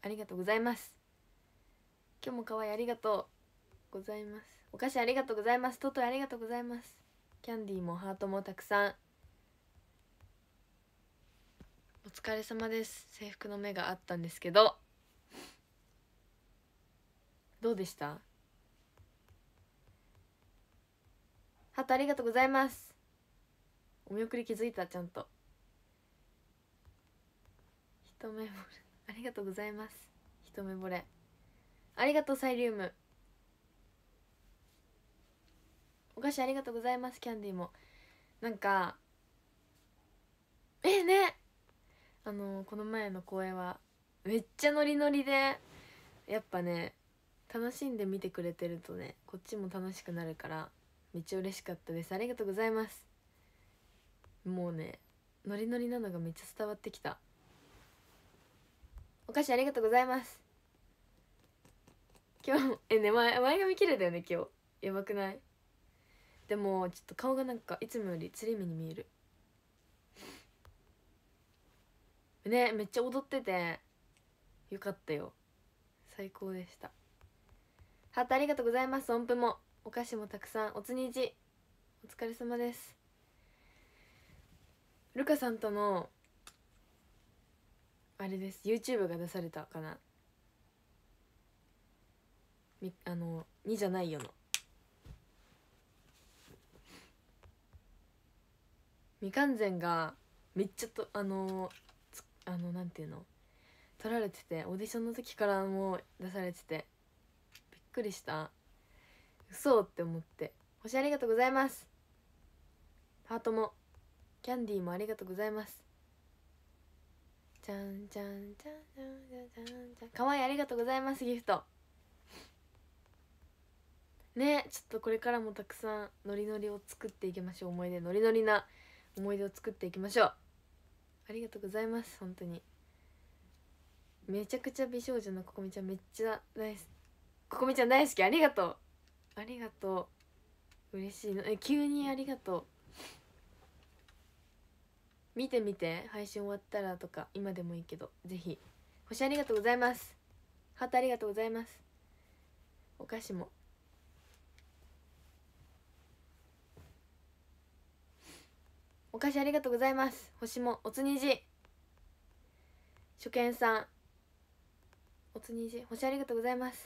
ありがとうございます。今日も可愛いありがとうございます。お菓子ありがとうございます。トトありがとうございます。キャンディーもハートもたくさん。お疲れ様です。制服の目があったんですけど、どうでした？ハートありがとうございます。お見送り気づいた。ちゃんと一目惚れありがとうございます。一目惚れありがとう。サイリウムお菓子ありがとうございます。キャンディーもなんかね、この前の公演はめっちゃノリノリで、やっぱね楽しんで見てくれてるとねこっちも楽しくなるからめっちゃ嬉しかったです。ありがとうございます。もうねノリノリなのがめっちゃ伝わってきた。お菓子ありがとうございます。今日ね前髪綺麗だよね今日。やばくない？でもちょっと顔がなんかいつもよりつり目に見えるね。めっちゃ踊っててよかったよ。最高でした。ハートありがとうございます。音符もお菓子もたくさん。おつにじお疲れ様です。ルカさんとのあれです、 YouTube が出されたかな。2じゃないよの未完全がめっちゃとなんていうの撮られてて、オーディションの時からもう出されててびっくりした。嘘って思って。星ありがとうございます。ハートもキャンディーもありがとうございます。じゃんじゃんじゃんじゃんじゃんじゃんじゃん。かわいいありがとうございます。ギフトね。ちょっとこれからもたくさんノリノリを作っていきましょう。思い出ノリノリな思い出を作っていきましょう。ありがとうございます。本当にめちゃくちゃ美少女のここみちゃんめっちゃ大好き。ここみちゃん大好き。ありがとうありがとう。嬉しいの。急にありがとう。見てみて、配信終わったらとか今でもいいけどぜひ。星ありがとうございます。ハートありがとうございます。お菓子もお菓子ありがとうございます。星もおつにじ初見さんおつにじ星ありがとうございます。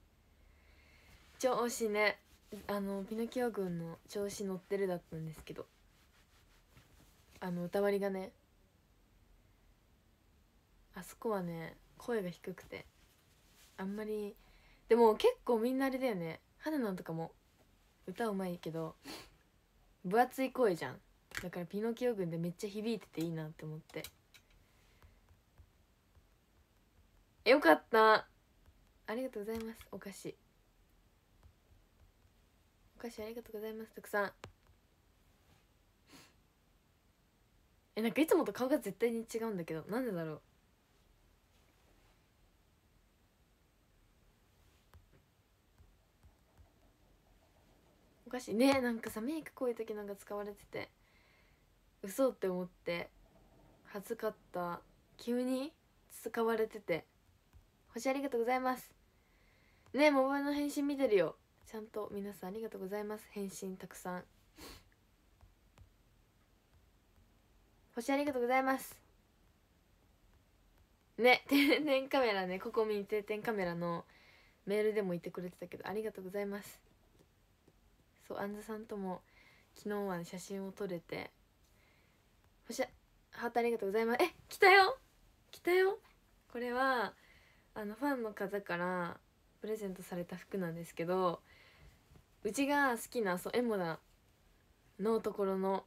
調子ねピノキオ軍の調子乗ってるだったんですけど、歌割りがねあそこはね声が低くてあんまり。でも結構みんなあれだよね。花なんとかも歌うまいけど分厚い声じゃん。だからピノキオ軍でめっちゃ響いてていいなって思って。よかった。ありがとうございます。お菓子ありがとうございます。たくさん。なんかいつもと顔が絶対に違うんだけどなんでだろう。おかしいね。なんかさメイクこういう時なんか使われてて嘘って思って恥ずかった。急に使われてて。星ありがとうございますね。モバイルの返信見てるよちゃんと。皆さんありがとうございます。返信たくさん。星ありがとうございますね。定点カメラね、ここ見定点カメラのメールでも言ってくれてたけどありがとうございます。そう、アンズさんとも昨日は、ね、写真を撮れて。星ハートありがとうございます。来たよ来たよ。これはファンの方からプレゼントされた服なんですけど、うちが好きなエモダのところの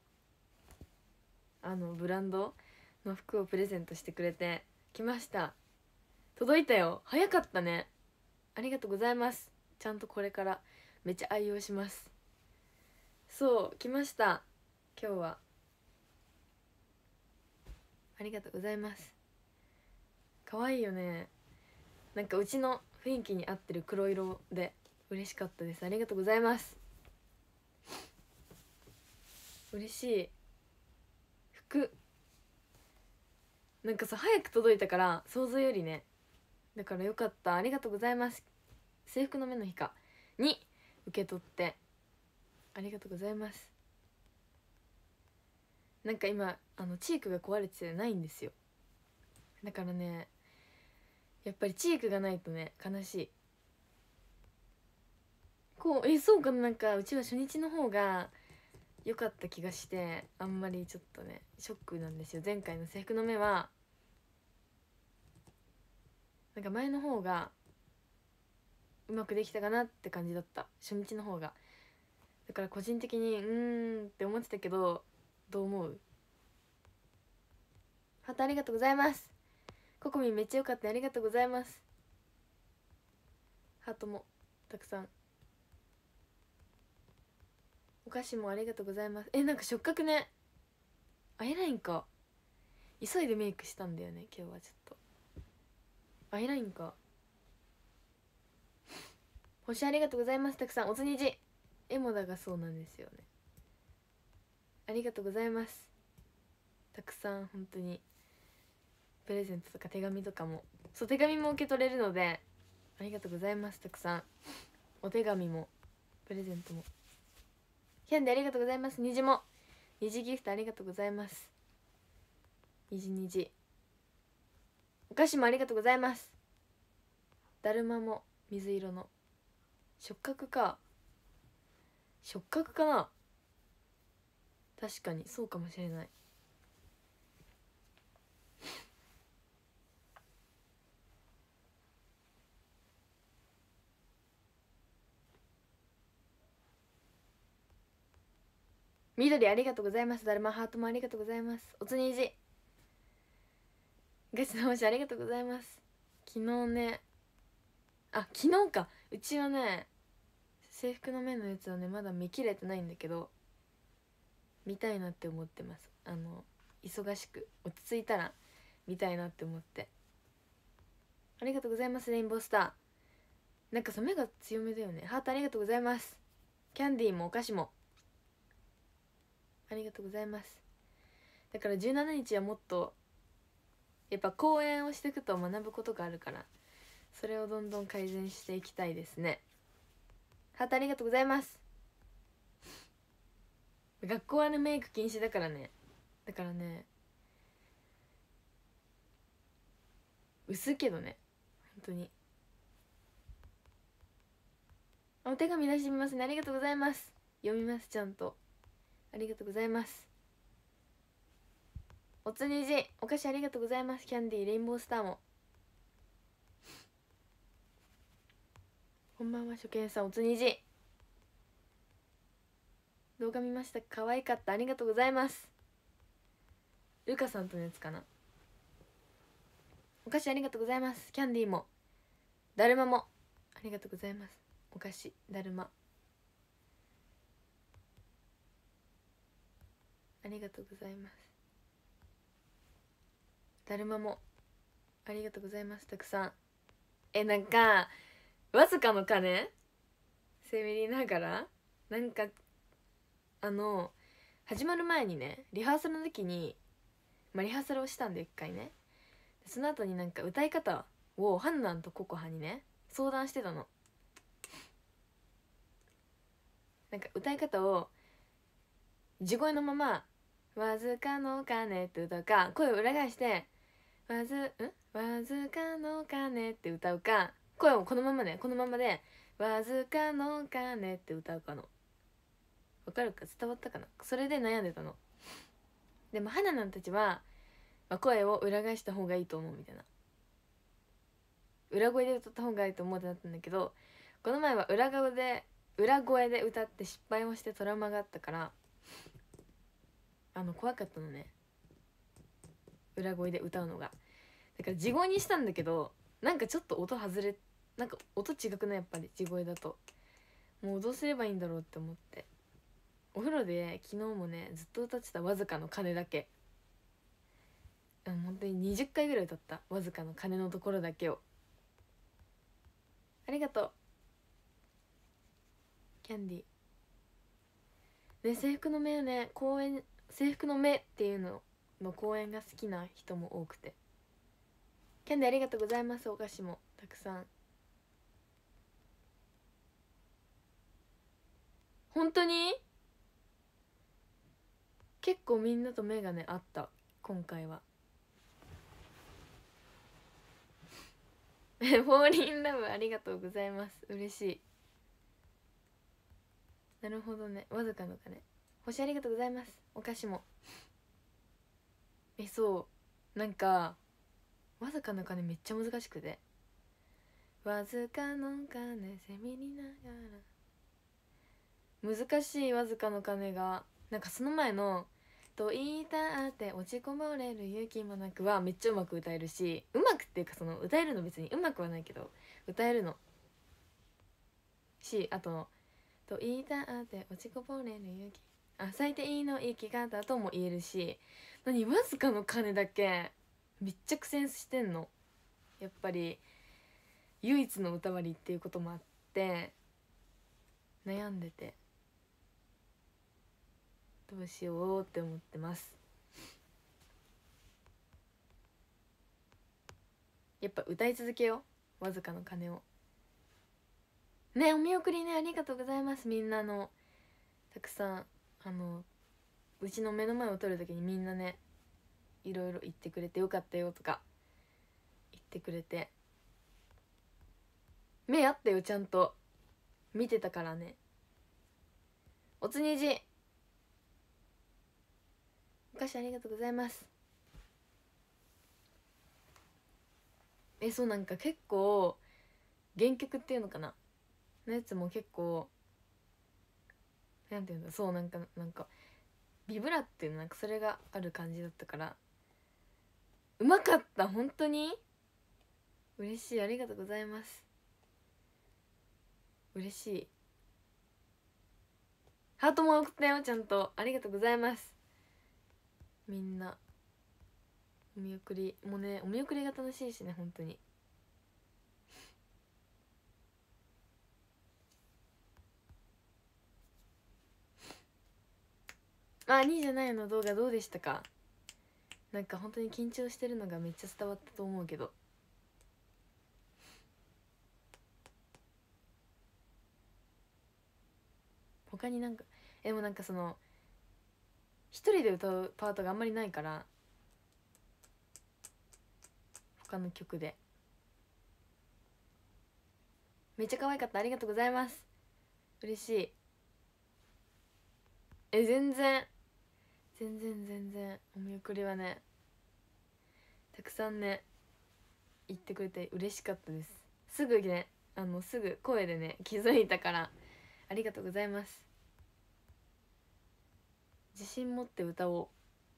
ブランドの服をプレゼントしてくれて来ました。届いたよ。早かったね。ありがとうございます。ちゃんとこれからめっちゃ愛用します。そう来ました。今日はありがとうございます。可愛いよね。なんかうちの雰囲気に合ってる黒色で嬉しかったです。ありがとうございます。嬉しい。服なんかさ早く届いたから想像よりねだからよかった、ありがとうございます。制服の目の日かに受け取ってありがとうございます。なんか今チークが壊れてないんですよ。だからねやっぱりチークがないとね悲しい。こうそうかな、なんかうちは初日の方が良かった気がして、あんまりちょっとねショックなんですよ。前回の制服の目はなんか前の方がうまくできたかなって感じだった、初日の方が。だから個人的にって思ってたけど、どう思う？ハートありがとうございます。ココミンめっちゃ良かった、ありがとうございます。ハートもたくさん、お菓子もありがとうございます。なんか触覚ね、アイラインか、急いでメイクしたんだよね今日は。ちょっとアイラインか。星ありがとうございます。たくさんおつにじエモだがそうなんですよね。ありがとうございます。たくさん本当にプレゼントとか手紙とかも、そう手紙も受け取れるのでありがとうございます。たくさんお手紙もプレゼントも。キャンディありがとうございます。虹も虹ギフトありがとうございます。虹お菓子もありがとうございます。だるまも水色の触覚か、触覚かな、確かにそうかもしれない。緑ありがとうございます。だるまハートもありがとうございます。おつにじガチの星ありがとうございます。昨日ね、昨日か、うちはね制服の目のやつはねまだ見切れてないんだけど、見たいなって思ってます。忙しく落ち着いたら見たいなって思って。ありがとうございます。レインボースター、なんかさ目が強めだよね。ハートありがとうございます。キャンディーもお菓子もありがとうございます。だから17日はもっとやっぱ講演をしていくと学ぶことがあるから、それをどんどん改善していきたいですね。ハートありがとうございます。学校はねメイク禁止だからね、だからね薄いけどね本当に。お手紙出してみますね。ありがとうございます。読みますちゃんと。ありがとうございます。おつにじお菓子ありがとうございます。キャンディーレインボースターも。こんばんは初見さん、おつにじ動画見ました。可愛かった、ありがとうございます。ルカさんとのやつかな。お菓子ありがとうございます。キャンディーもだるまもありがとうございます。お菓子だるまありがとうございます。だるまもありがとうございます。たくさんなんかわずかの鐘セミリながらなんか始まる前にねリハーサルの時に、リハーサルをしたんで一回ね、その後になんか歌い方をハンナンとココハにね相談してたの。なんか歌い方を地声のままわずかの鐘って歌うか、声を裏返してわずかの鐘って歌うか、声をこのままねこのままでわずかの鐘って歌うかの。わかるか、伝わったかな。それで悩んでたの。でも花なんたちは、声を裏返した方がいいと思うみたいな、裏声で歌った方がいいと思うってなったんだけど、この前は裏声で歌って失敗をしてトラウマがあったから怖かったのね、裏声で歌うのが。だから地声にしたんだけど、なんかちょっと音外れ、なんか音違くない、やっぱり地声だと。もうどうすればいいんだろうって思って、お風呂で昨日もねずっと歌ってたわずかの鐘だけ。本当に20回ぐらい歌った、わずかの鐘のところだけを。ありがとうキャンディー。制服の目ね、公演制服の目っていうのの公演が好きな人も多くて、 キャンディーありがとうございます。お菓子もたくさん。本当に結構みんなと目がね合った今回は。フォーリンラブありがとうございます。嬉しい。なるほどね。わずかの金星ありがとうございます。お菓子もそうなんかわずかの金めっちゃ難しくて、わずかの金せみりながら難しい。わずかの金がなんかその前のと言いたって落ちこぼれる勇気もなくはめっちゃうまく歌えるし、うまくっていうかその歌えるの別にうまくはないけど歌えるのし、あとと言いたって落ちこぼれる勇気、最低いいの生き方とも言えるし、何わずかの金だけめっちゃ苦戦してんの。やっぱり唯一の歌割りっていうこともあって悩んでてどうしようって思ってます。やっぱ歌い続けよう、わずかの金をね。お見送りねありがとうございます。みんなのたくさんうちの目の前を撮る時にみんなねいろいろ言ってくれてよかったよとか言ってくれて、目あったよちゃんと見てたからね。おつにじお菓子ありがとうございます。そうなんか結構原曲っていうのかなのやつも結構なんていうんだ、そうなんかビブラっていうのなんかそれがある感じだったからうまかった。本当に嬉しい。ありがとうございます。嬉しい。ハートも送ったよちゃんと。ありがとうございます。みんなお見送りもね、お見送りが楽しいしね本当に。27の動画どうでしたか。なんか本当に緊張してるのがめっちゃ伝わったと思うけど、他になんかでもなんかその一人で歌うパートがあんまりないから、他の曲でめっちゃ可愛かった。ありがとうございます。嬉しい。全然お見送りはねたくさんね言ってくれて嬉しかったです。すぐねすぐ声でね気づいたからありがとうございます。自信持って歌お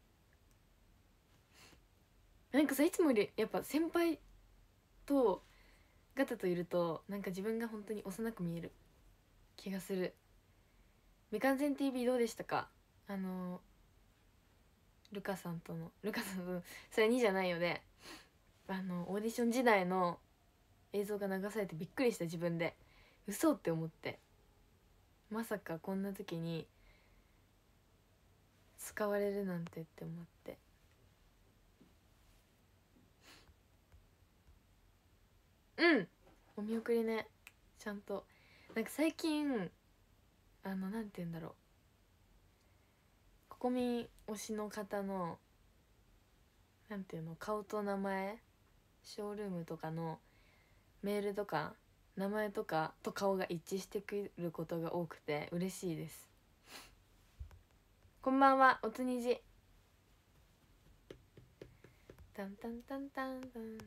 う。なんかさいつもよりやっぱ先輩とガタといるとなんか自分が本当に幼く見える気がする。未完全 TV どうでしたか。ルカさんとそれ2じゃないよね。オーディション時代の映像が流されてびっくりした。自分で嘘って思って、まさかこんな時に使われるなんてって思って。お見送りねちゃんとなんか最近なんて言うんだろう、ココミン推しの方のなんていうの顔と名前、ショールームとかのメールとか名前とかと顔が一致してくることが多くて嬉しいです。こんばんはおつにじ。タンタンタンタンタンタン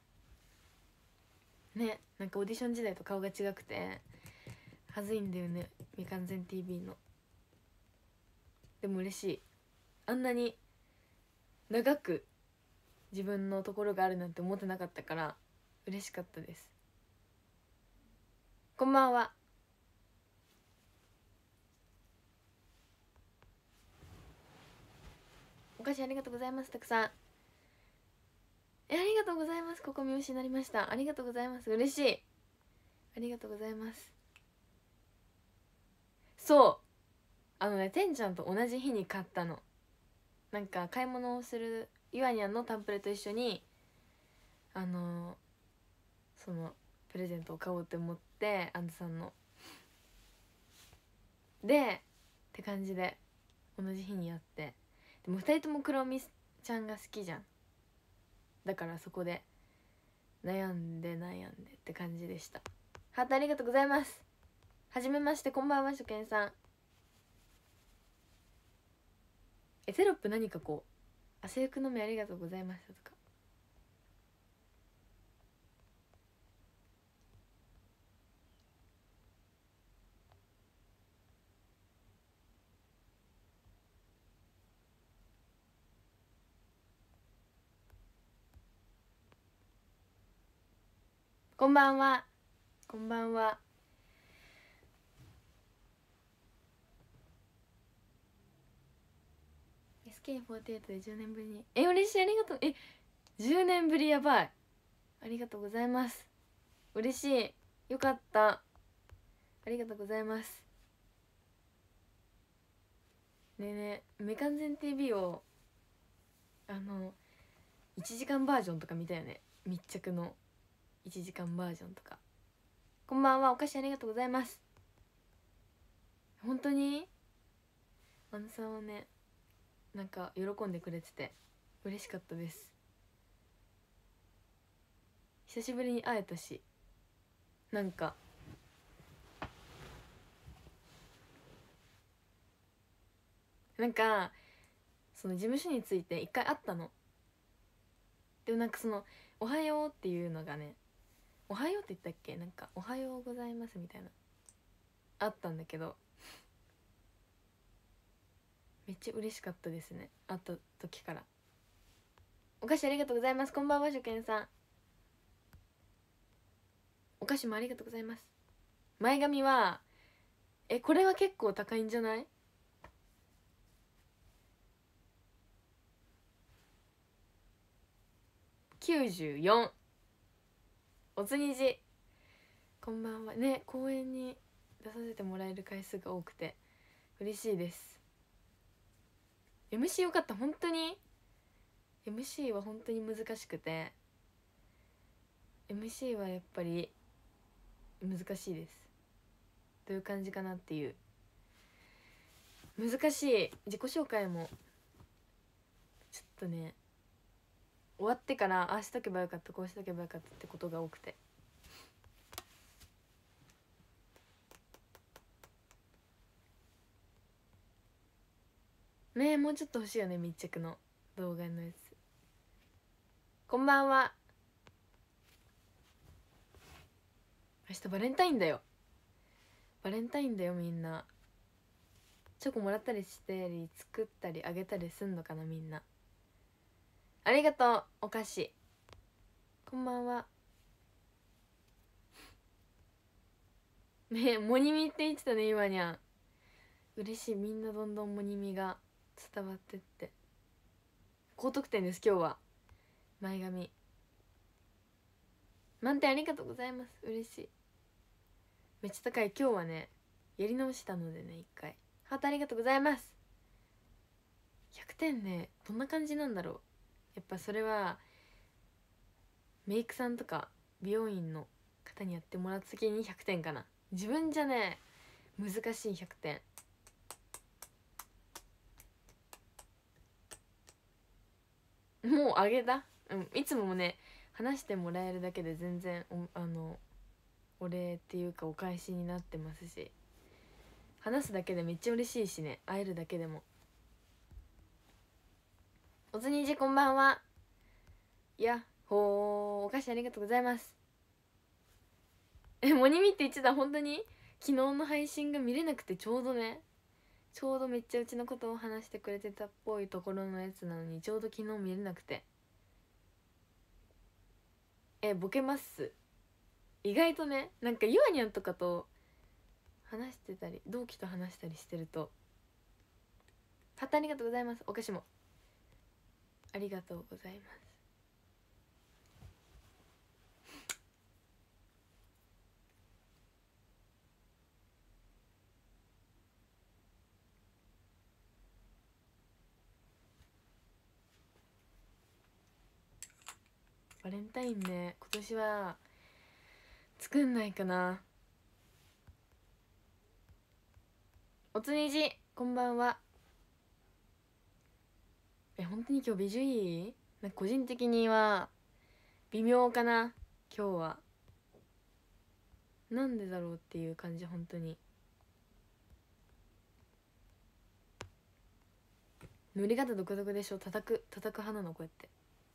ね、なんかオーディション時代と顔が違くてはずいんだよね未完全 TV の。でも嬉しい。あんなに長く自分のところがあるなんて思ってなかったから嬉しかったです。こんばんは。お菓子ありがとうございます。たくさんありがとうございます。ここ見失いました。ありがとうございます。嬉しい。ありがとうございます。そうてんちゃんと同じ日に買ったの。なんか買い物をするゆあにゃんのタンプレと一緒にそのプレゼントを買おうって思って、アンズさんのでって感じで同じ日にやって、でも2人ともクロミちゃんが好きじゃん。だからそこで悩んでって感じでした。ハートありがとうございます。はじめまして、こんばんは、初見さん。テロップ何かこう、制服の目ありがとうございましたとか。こんばんは、こんばんは。SK48 で10年ぶりに、嬉しい、ありがとう。10年ぶり、やばい、ありがとうございます。嬉しい、よかった、ありがとうございます。ねえねえ、未完全 TV を1時間バージョンとか見たよね。密着の1時間バージョンとか。こんばんは、お菓子ありがとうございます。本当にアンさんはね、なんか喜んでくれてて嬉しかったです。久しぶりに会えたし、なんかその事務所について一回会ったの。でもなんかその「おはよう」っていうのがね、おはようって言ったっけ、なんかおはようございますみたいなあったんだけど、めっちゃ嬉しかったですね、会った時から。お菓子ありがとうございます。こんばんは、初見さん。お菓子もありがとうございます。前髪はこれは結構高いんじゃない？94。おつにじ、こんばんはね。公演に出させてもらえる回数が多くて嬉しいです。 MC よかった。本当に MC は本当に難しくて、 MC はやっぱり難しいです。どういう感じかなっていう、難しい。自己紹介もちょっとね、終わってからああしとけばよかった、こうしとけばよかったってことが多くて、ねえ、もうちょっと欲しいよね、密着の動画のやつ。こんばんは。明日バレンタインだよ。バレンタインだよ。みんなチョコもらったりしてり、作ったりあげたりすんのかな、みんな。ありがとう、お菓子。こんばんは。ねえ、モニミって言ってたね、今にゃん。嬉しい。みんなどんどんモニミが伝わってって。高得点です、今日は。前髪満点ありがとうございます。嬉しい。めっちゃ高い。今日はね、やり直したのでね、一回。ハートありがとうございます。100点ね、どんな感じなんだろう。やっぱそれはメイクさんとか美容院の方にやってもらった時に100点かな。自分じゃね、難しい。100点もうあげだ。いつもね、話してもらえるだけで全然お礼っていうかお返しになってますし、話すだけでめっちゃ嬉しいしね、会えるだけでも。おつにじ、こんばんは。やっほー、お菓子ありがとうございます。モニミって言ってた。本当に昨日の配信が見れなくて、ちょうどね、ちょうどめっちゃうちのことを話してくれてたっぽいところのやつなのに、ちょうど昨日見れなくて。ボケます。意外とね、なんかゆあにゃんとかと話してたり、同期と話したりしてると。ハートありがとうございます。お菓子もありがとうございます。ババレンタインね、今年は作んないかな。おつにじこんばんは。本当に今日ビジュいい？なんか個人的には微妙かな今日は。なんでだろうっていう感じ。本当に塗り方独特でしょ。叩く派なのこうやって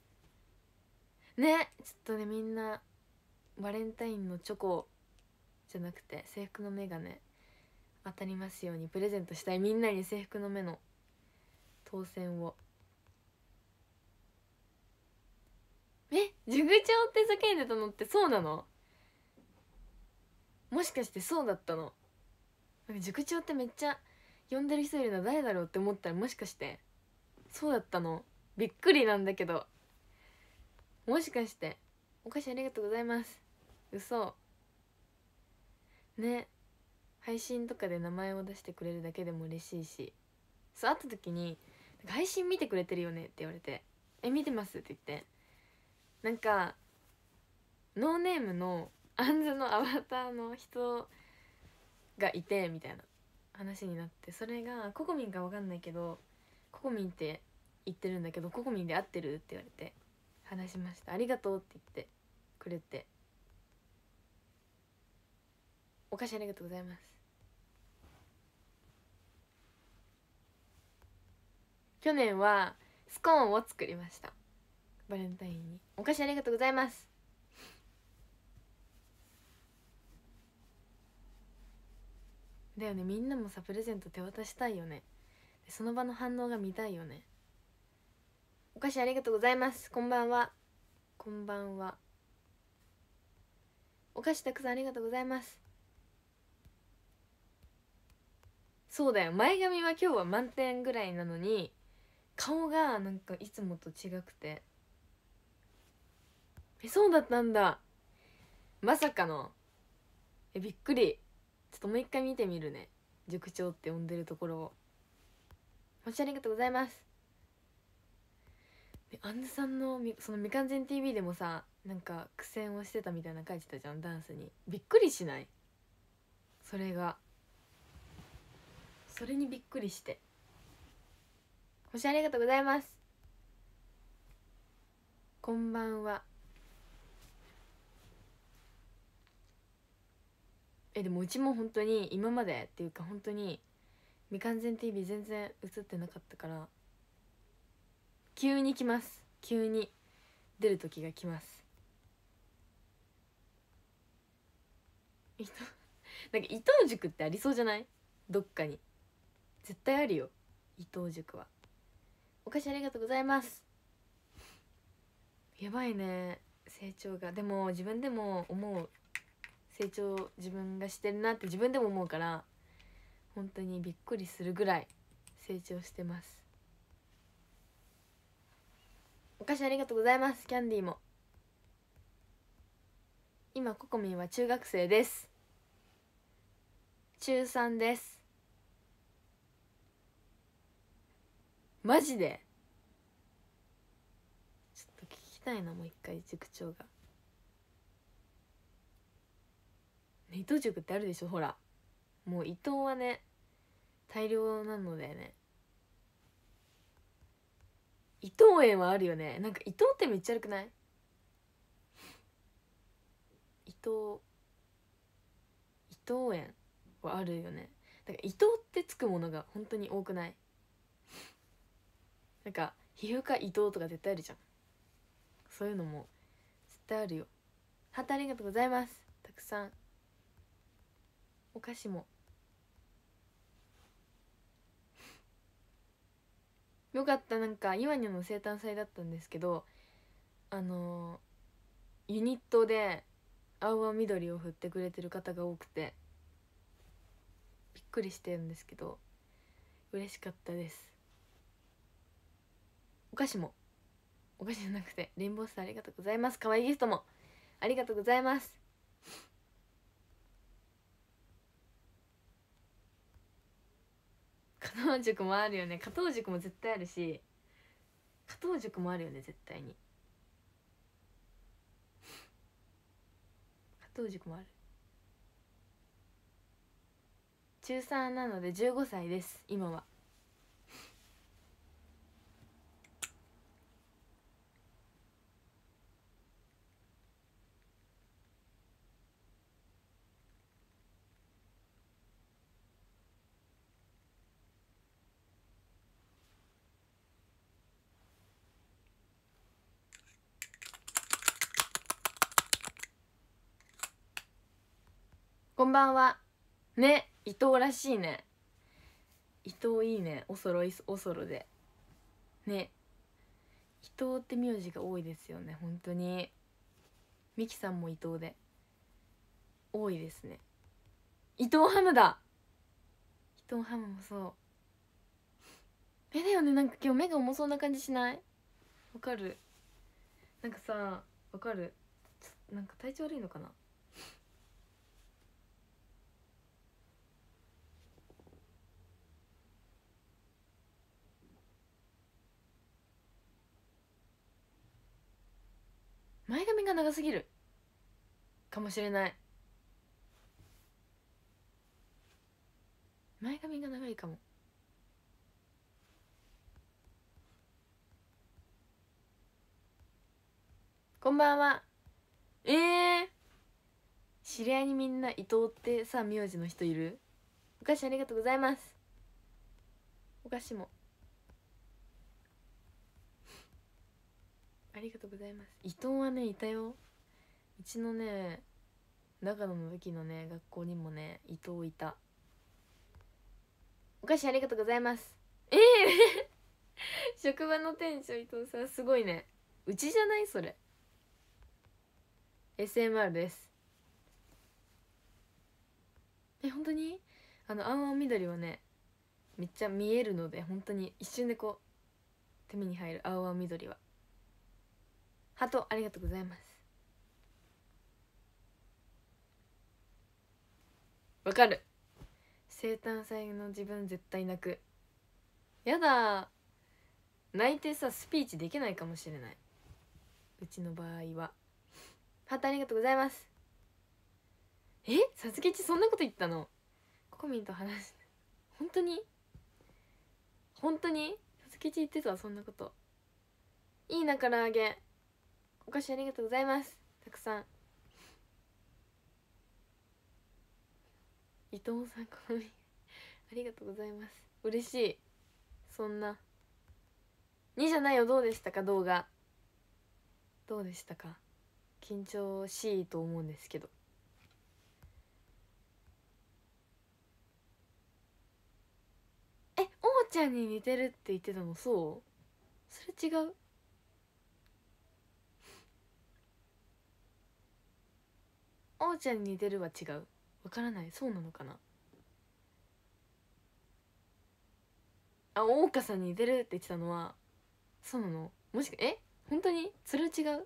ね。ちょっとね、みんなバレンタインのチョコじゃなくて制服のメガネ当たりますようにプレゼントしたい。みんなに制服の目の当選を。塾長って叫んでたのってそうなの？もしかしてそうだったの？なんか塾長ってめっちゃ呼んでる人いるの誰だろうって思ったら、もしかしてそうだったの？びっくりなんだけど。もしかして。お菓子ありがとうございます。嘘ね。配信とかで名前を出してくれるだけでも嬉しいし、そう会った時に「配信見てくれてるよね」って言われて「見てます」って言って、なんかノーネームのアンズのアバターの人がいてみたいな話になって、それがココミンか分かんないけど、ココミンって言ってるんだけどココミンで合ってるって言われて話しました。ありがとうって言ってくれて、お菓子ありがとうございます。去年はスコーンを作りました、バレンタインに。お菓子ありがとうございます。だよね、みんなもさプレゼント手渡したいよね。その場の反応が見たいよね。お菓子ありがとうございます。こんばんは。こんばんは。お菓子たくさんありがとうございます。そうだよ、前髪は今日は満点ぐらいなのに顔がなんかいつもと違くて、そうだったんだ。まさかの。びっくり。ちょっともう一回見てみるね、塾長って呼んでるところを。お茶ありがとうございます。アンズさんのそのみかんぜん TV でもさ、なんか苦戦をしてたみたいな書いてたじゃん、ダンスに。びっくりしない？それが、それにびっくりして。星ありがとうございます。こんばんは。でもうちも本当に今までっていうか、本当にみかんぜん TV 全然映ってなかったから、急に来ます。急に出る時が来ます。なんか伊藤塾ってありそうじゃない？どっかに絶対あるよ、伊藤塾は。お菓子ありがとうございます。やばいね、成長が。でも自分でも思う、成長自分がしてるなって自分でも思うから、本当にびっくりするぐらい成長してます。お菓子ありがとうございます。キャンディーも。今ココミンは中学生です。中3です。マジでちょっと聞きたいな、もう一回塾長が。伊藤塾ってあるでしょ、ほら。もう伊藤はね大量なのでね。伊藤園はあるよね。なんか伊藤ってめっちゃ悪くない？伊藤園はあるよね。だから伊藤ってつくものが本当に多くない？なんか皮膚科伊藤とか絶対あるじゃん。そういうのも絶対あるよ。ハートありがとうございます。たくさん。お菓子もよかった。なんか岩にの生誕祭だったんですけど、ユニットで青は緑を振ってくれてる方が多くてびっくりしてるんですけど、嬉しかったです。お菓子も、お菓子じゃなくてレインボースターありがとうございます。かわいいギフトもありがとうございます。加藤塾もあるよね。加藤塾も絶対あるし、加藤塾もあるよね絶対に。 動塾もある。中3なので15歳です今は。こんばんは。ね、伊藤らしいね。伊藤いいね。おそろでね。伊藤って名字が多いですよね本当に。ミキさんも伊藤で多いですね。伊藤ハムだ。伊藤ハムもそう。だよね。なんか今日目が重そうな感じしない？わかる。なんかさ、わかる。なんか体調悪いのかな。前髪が長すぎるかもしれない。前髪が長いかも。こんばんは。知り合いにみんな伊藤ってさ名字の人いる？お菓子ありがとうございます。お菓子もありがとうございます。伊藤はねいたよ。うちのね長野の時のね学校にもね伊藤いた。お菓子ありがとうございます。職場の店長伊藤さんすごいね。うちじゃないそれ。 SMR です。本当に青々緑はねめっちゃ見えるので本当に一瞬でこう手目に入る。青々緑はハートありがとうございます。わかる。生誕祭の自分絶対泣く。やだ、泣いてさスピーチできないかもしれない。うちの場合は。ハートありがとうございます。さつきちそんなこと言ったの？ココミンと話して。本当に本当にさつきち言ってたそんなこと。いいな唐揚げ。お菓子ありがとうございます。たくさん。伊藤さんこのありがとうございます。嬉しい。そんな2じゃないよ。どうでしたか動画。どうでしたか？緊張しいと思うんですけど。おーちゃんに似てるって言ってたの？そう？それ違う？おーちゃんに似てるは違う？わからない。そうなのかな。大岡さんに似てるって言ってたのはそうなの？もしか本当にそれは違う？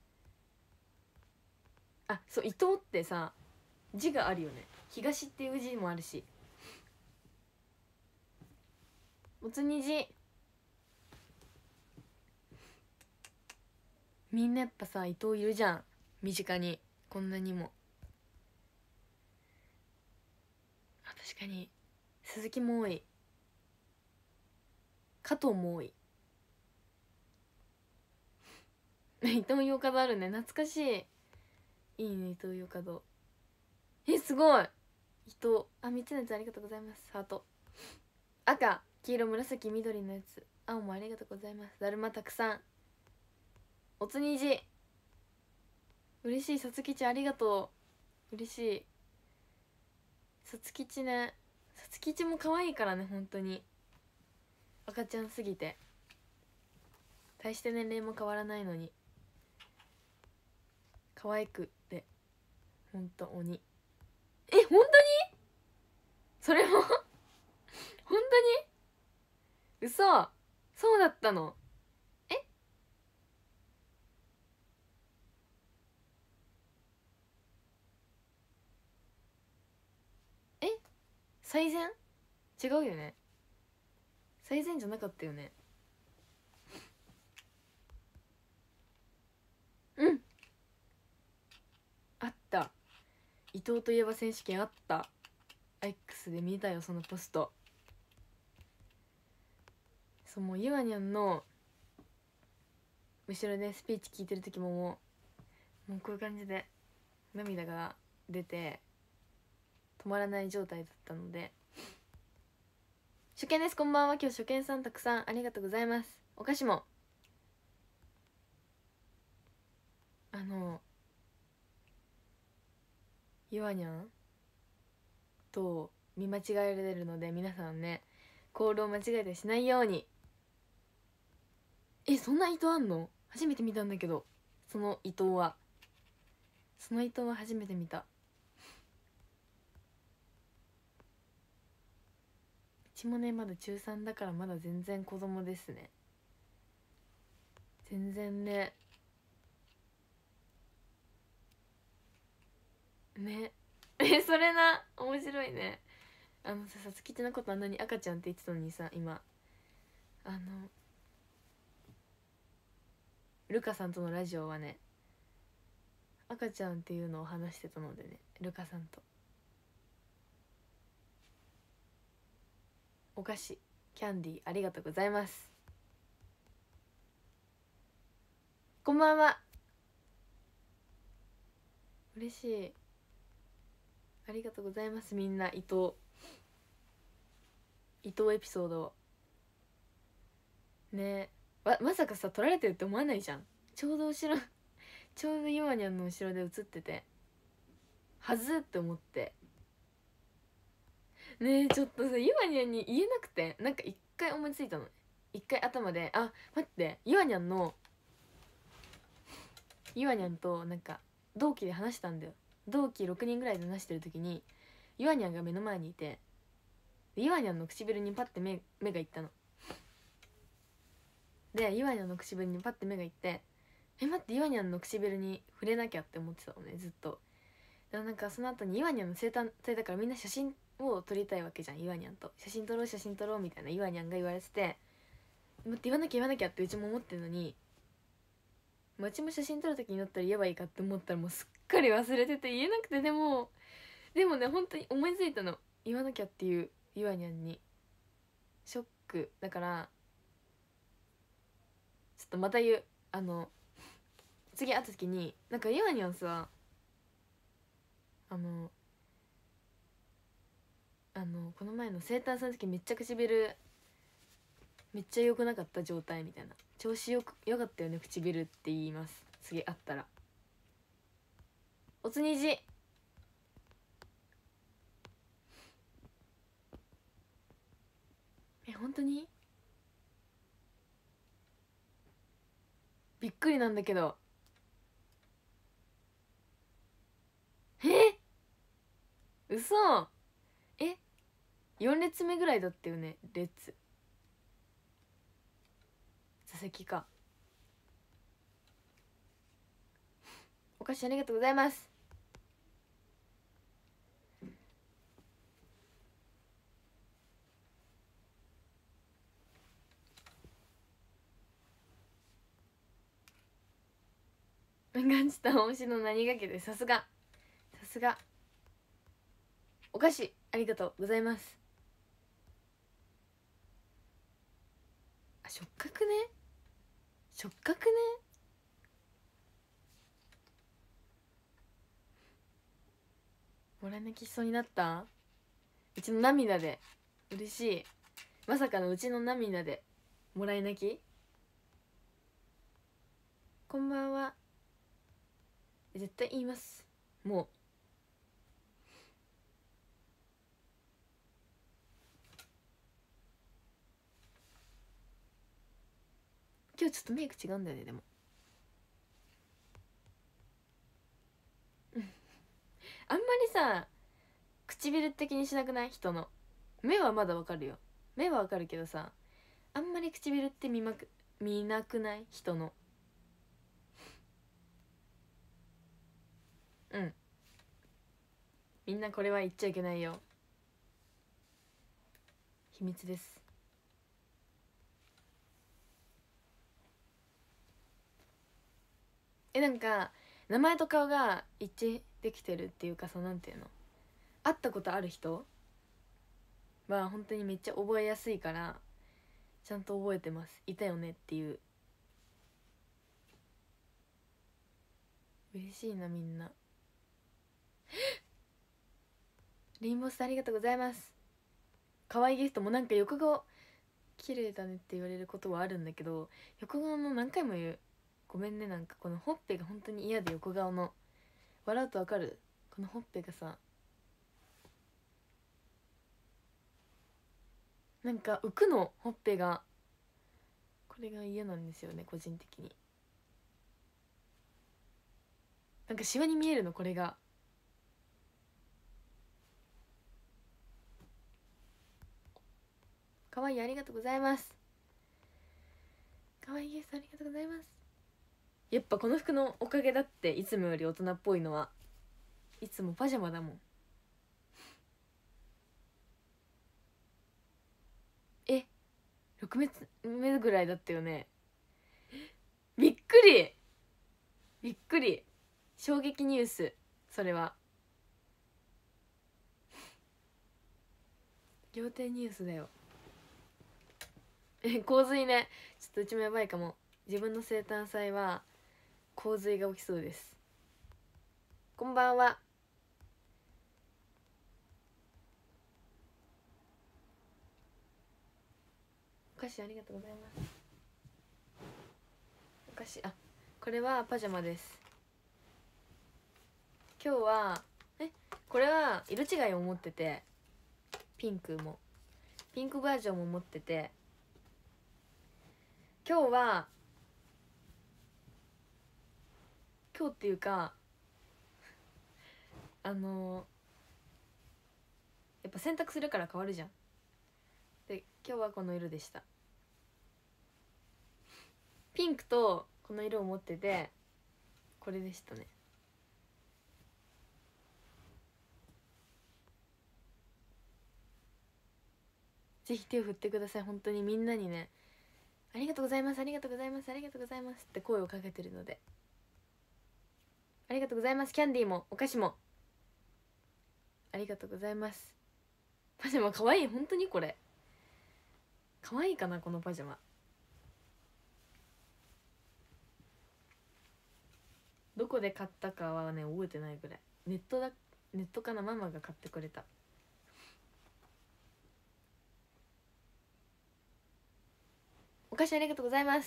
そう伊藤ってさ字があるよね。東っていう字もあるし。もつにじ。みんなやっぱさ伊藤いるじゃん身近に。こんなにも。確かに鈴木も多い。加藤も多い。伊藤洋華堂あるね。懐かしい。いいね伊藤洋華堂。すごい。伊藤3つのやつありがとうございます。ハート。赤黄色紫緑のやつ。青もありがとうございます。だるまたくさん。おつにじ。嬉しい。さつきちありがとう。嬉しい。さつきちね。さつきちも可愛いからね本当に。赤ちゃんすぎて大して年齢も変わらないのに可愛くって本当に。本当にそれも本当に嘘。そうだったの？最善？違うよね。最善じゃなかったよね。うんあった。 伊藤といえば選手権あった。 X で見たよそのポスト。そう、もうゆあにゃんの後ろでスピーチ聞いてる時ももうこういう感じで涙が出て止まらない状態だったので。初見です、こんばんは。今日初見さんたくさんありがとうございます。お菓子もゆあにゃんと見間違えられるので、皆さんねコールを間違えたりしないように。そんな糸あんの？初めて見たんだけど。その糸は初めて見た。うちもねまだ中3だからまだ全然子供ですね。全然ね。それな、面白いね。さつきちのことあんなに赤ちゃんって言ってたのにさ、今ルカさんとのラジオはね赤ちゃんっていうのを話してたのでね、ルカさんと。お菓子キャンディーありがとうございます。こんばんは。嬉しい、ありがとうございます。みんな伊藤エピソードね。まさかさ撮られてるって思わないじゃん。ちょうど後ろちょうどゆあにゃんの後ろで映ってて、はずって思ってね。ちょっとさゆあにゃんに言えなくて、なんか一回思いついたの。一回頭で待って、ゆあにゃんとなんか同期で話したんだよ。同期6人ぐらいで話してる時にゆあにゃんが目の前にいて、ゆあにゃんの唇にパッて目がいったの。でゆあにゃんの唇にパッて目がいって、待って、ゆあにゃんの唇に触れなきゃって思ってたのね、ずっと。でもなんかその後にゆあにゃんの生誕祭だからみんな写真を撮りたいわけじゃん。ゆあにゃんと写真撮ろうみたいなゆあにゃんが言われてて、待って言わなきゃってうちも思ってるのに、うちも写真撮る時になったら言えばいいかって思ったらもうすっかり忘れてて言えなくて。でもね本当に思いついたの、言わなきゃっていうゆあにゃんに。ショックだからちょっとまた言う。次会った時になんかゆあにゃんさこの前の生誕祭の時めっちゃ唇めっちゃ良くなかった状態みたいな、調子よかったよね唇って言います、次会ったら。おつにじ本当にびっくりなんだけど。嘘。4列目ぐらいだったよね、座席か。お菓子ありがとうございます。感じた推しの何がけで、さすがお菓子ありがとうございます。触覚ね。もらい泣きしそうになった。うちの涙で。嬉しい。まさかのうちの涙でもらい泣き。こんばんは。絶対言います。もう今日ちょっとメイク違うんだよね。でもあんまりさ唇的にしなくない？人の目はまだわかるよ。目はわかるけどさ、あんまり唇って見なくない？人の。みんなこれは言っちゃいけないよ、秘密です。なんか名前と顔が一致できてるっていうか、そのなんていうの、会ったことある人は本当にめっちゃ覚えやすいから、ちゃんと覚えてます。いたよねっていう。嬉しいなみんな。リンボスありがとうございます。可愛いギフトもなんか横顔綺麗だねって言われることはあるんだけど、横顔の何回も言う。ごめんね、なんかこのほっぺが本当に嫌で、横顔の笑うとわかる、このほっぺがさ、なんか浮くの、ほっぺが。これが嫌なんですよね、個人的に。なんかシワに見えるの、これが。かわいい、ありがとうございます。かわいいゲストありがとうございます。やっぱこの服のおかげだって、いつもより大人っぽいのは。いつもパジャマだもん。え、6目ぐらいだったよね。びっくり、びっくり、衝撃ニュース。それは仰天ニュースだよ。洪水ね。ちょっとうちもやばいかも。自分の生誕祭は洪水が起きそうです。こんばんは。お菓子ありがとうございます。お菓子、あ、これはパジャマです。今日はこれは色違いを持ってて、ピンクバージョンも持ってて、今日っていうかやっぱ洗濯するから変わるじゃん。で今日はこの色でした。ピンクとこの色を持ってて、これでしたね。ぜひ手を振ってください。本当にみんなにね、ありがとうございます、ありがとうございます、ありがとうございますって声をかけてるので。ありがとうございます。キャンディーもお菓子もありがとうございます。パジャマかわいい。本当にこれかわいいかな、このパジャマ。どこで買ったかはね覚えてないぐらい。ネットかな、ママが買ってくれた。お菓子ありがとうございます。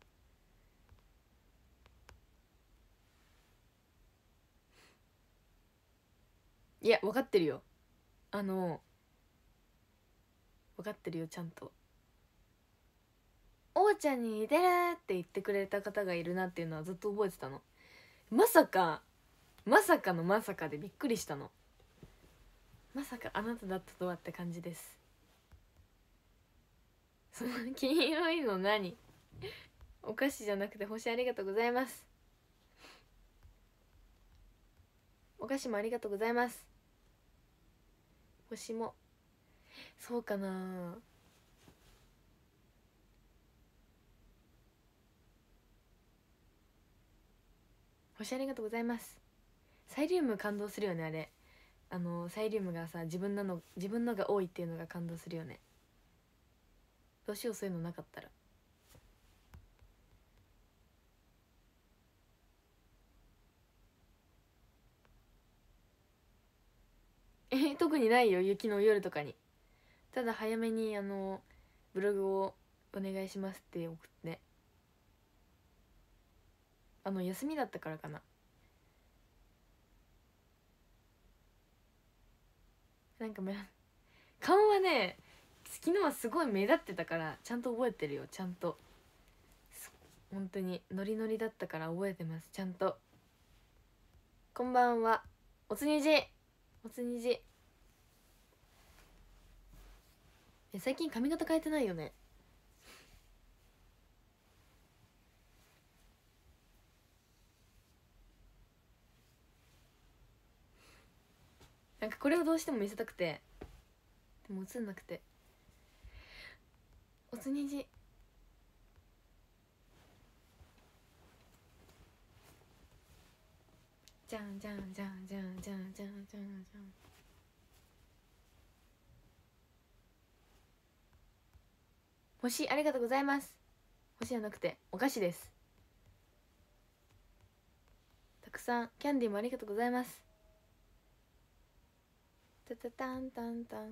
いや分かってるよ、分かってるよ、ちゃんと。おーちゃんに似てるって言ってくれた方がいるなっていうのはずっと覚えてたの。まさかのまさかでびっくりしたの。まさかあなただったとはって感じです。その黄色いの何？お菓子じゃなくて星、ありがとうございます。お菓子もありがとうございます。星もそうかな。星ありがとうございます。サイリウム感動するよね、あれ。サイリウムがさ、自分のが多いっていうのが感動するよね。どうしよう、そういうのなかったら。特にないよ、雪の夜とかに。ただ早めにブログをお願いしますって送って。休みだったからかな。なんか顔はね、昨日はすごい目立ってたからちゃんと覚えてるよ、ちゃんと。本当にノリノリだったから覚えてます、ちゃんと。こんばんは。おつにじ最近髪型変えてないよね。なんかこれをどうしても見せたくて、でも映んなくて。おつにじじゃんじゃんじゃんじゃん星ありがとうございます。星じゃなくてお菓子です。たくさんキャンディーもありがとうございます。タタタンタンタン。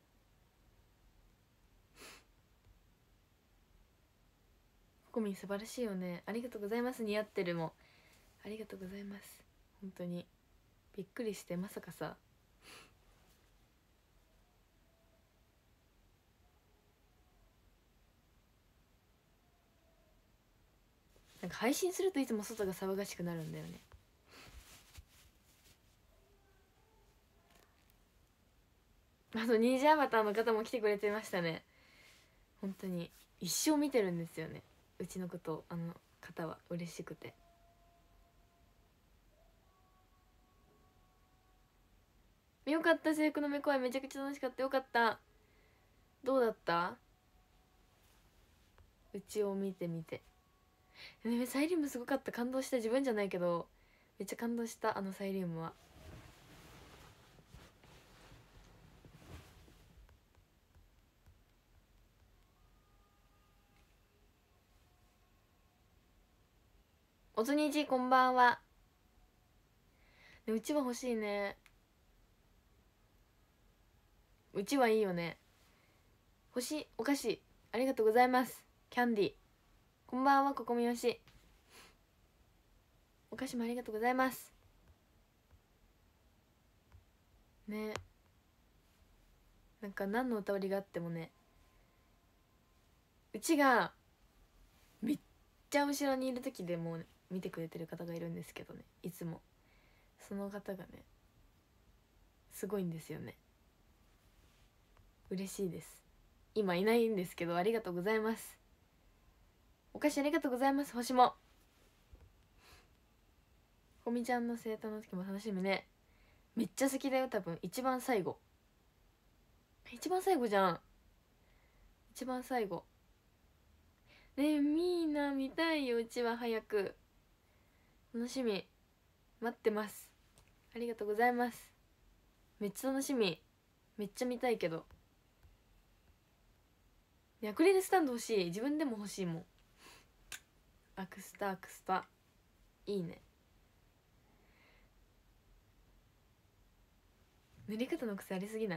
ココミン素晴らしいよね。ありがとうございます。似合ってるもありがとうございます。本当にびっくりして、まさかさ、なんか配信するといつも外が騒がしくなるんだよね。あとニンジャアバターの方も来てくれてましたね。本当に一生見てるんですよね、うちのことを。あの方は嬉しくて。よかった、制服の目声めちゃくちゃ楽しかった。よかった。どうだった？うちを見てみて。サイリウムすごかった。感動した。自分じゃないけどめっちゃ感動した。あのサイリウムは。おつにじこんばんは。うちは欲しいね。うちはいいよね。星お菓子ありがとうございます。キャンディーこんばんは。ここみよしお菓子もありがとうございますね。なんか何の歌割りがあってもね、うちがめっちゃ後ろにいる時でもう見てくれてる方がいるんですけどね、いつもその方がねすごいんですよね。嬉しいです。今いないんですけど、ありがとうございます。お菓子ありがとうございます。星もこみちゃんの生誕の時も楽しみね。めっちゃ好きだよ。多分一番最後、一番最後じゃん。一番最後ねえ、みんな見たいよ。うちは早く。楽しみ。待ってます。ありがとうございます。めっちゃ楽しみ。めっちゃ見たいけど。アクリルスタンド欲しい。自分でも欲しいもん。アクスタアクスタいいね。塗り方の癖ありすぎない？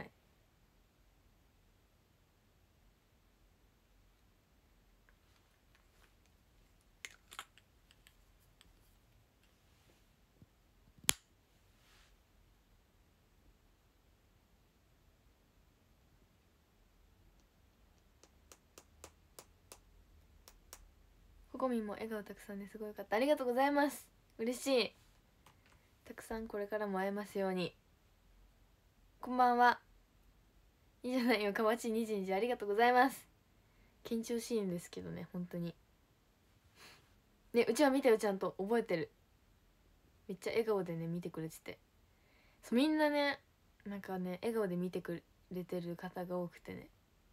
ココミンも笑顔たくさんですごいよかった。ありがとうございます。嬉しい。たくさんこれからも会えますように。こんばんは。いいじゃないよ、かわちにじにじありがとうございます。緊張しいんですけどね、本当にね。うちは見てよ、ちゃんと覚えてる。めっちゃ笑顔でね見てくれてて、そうみんなね、なんかね笑顔で見てくれてる方が多くてね、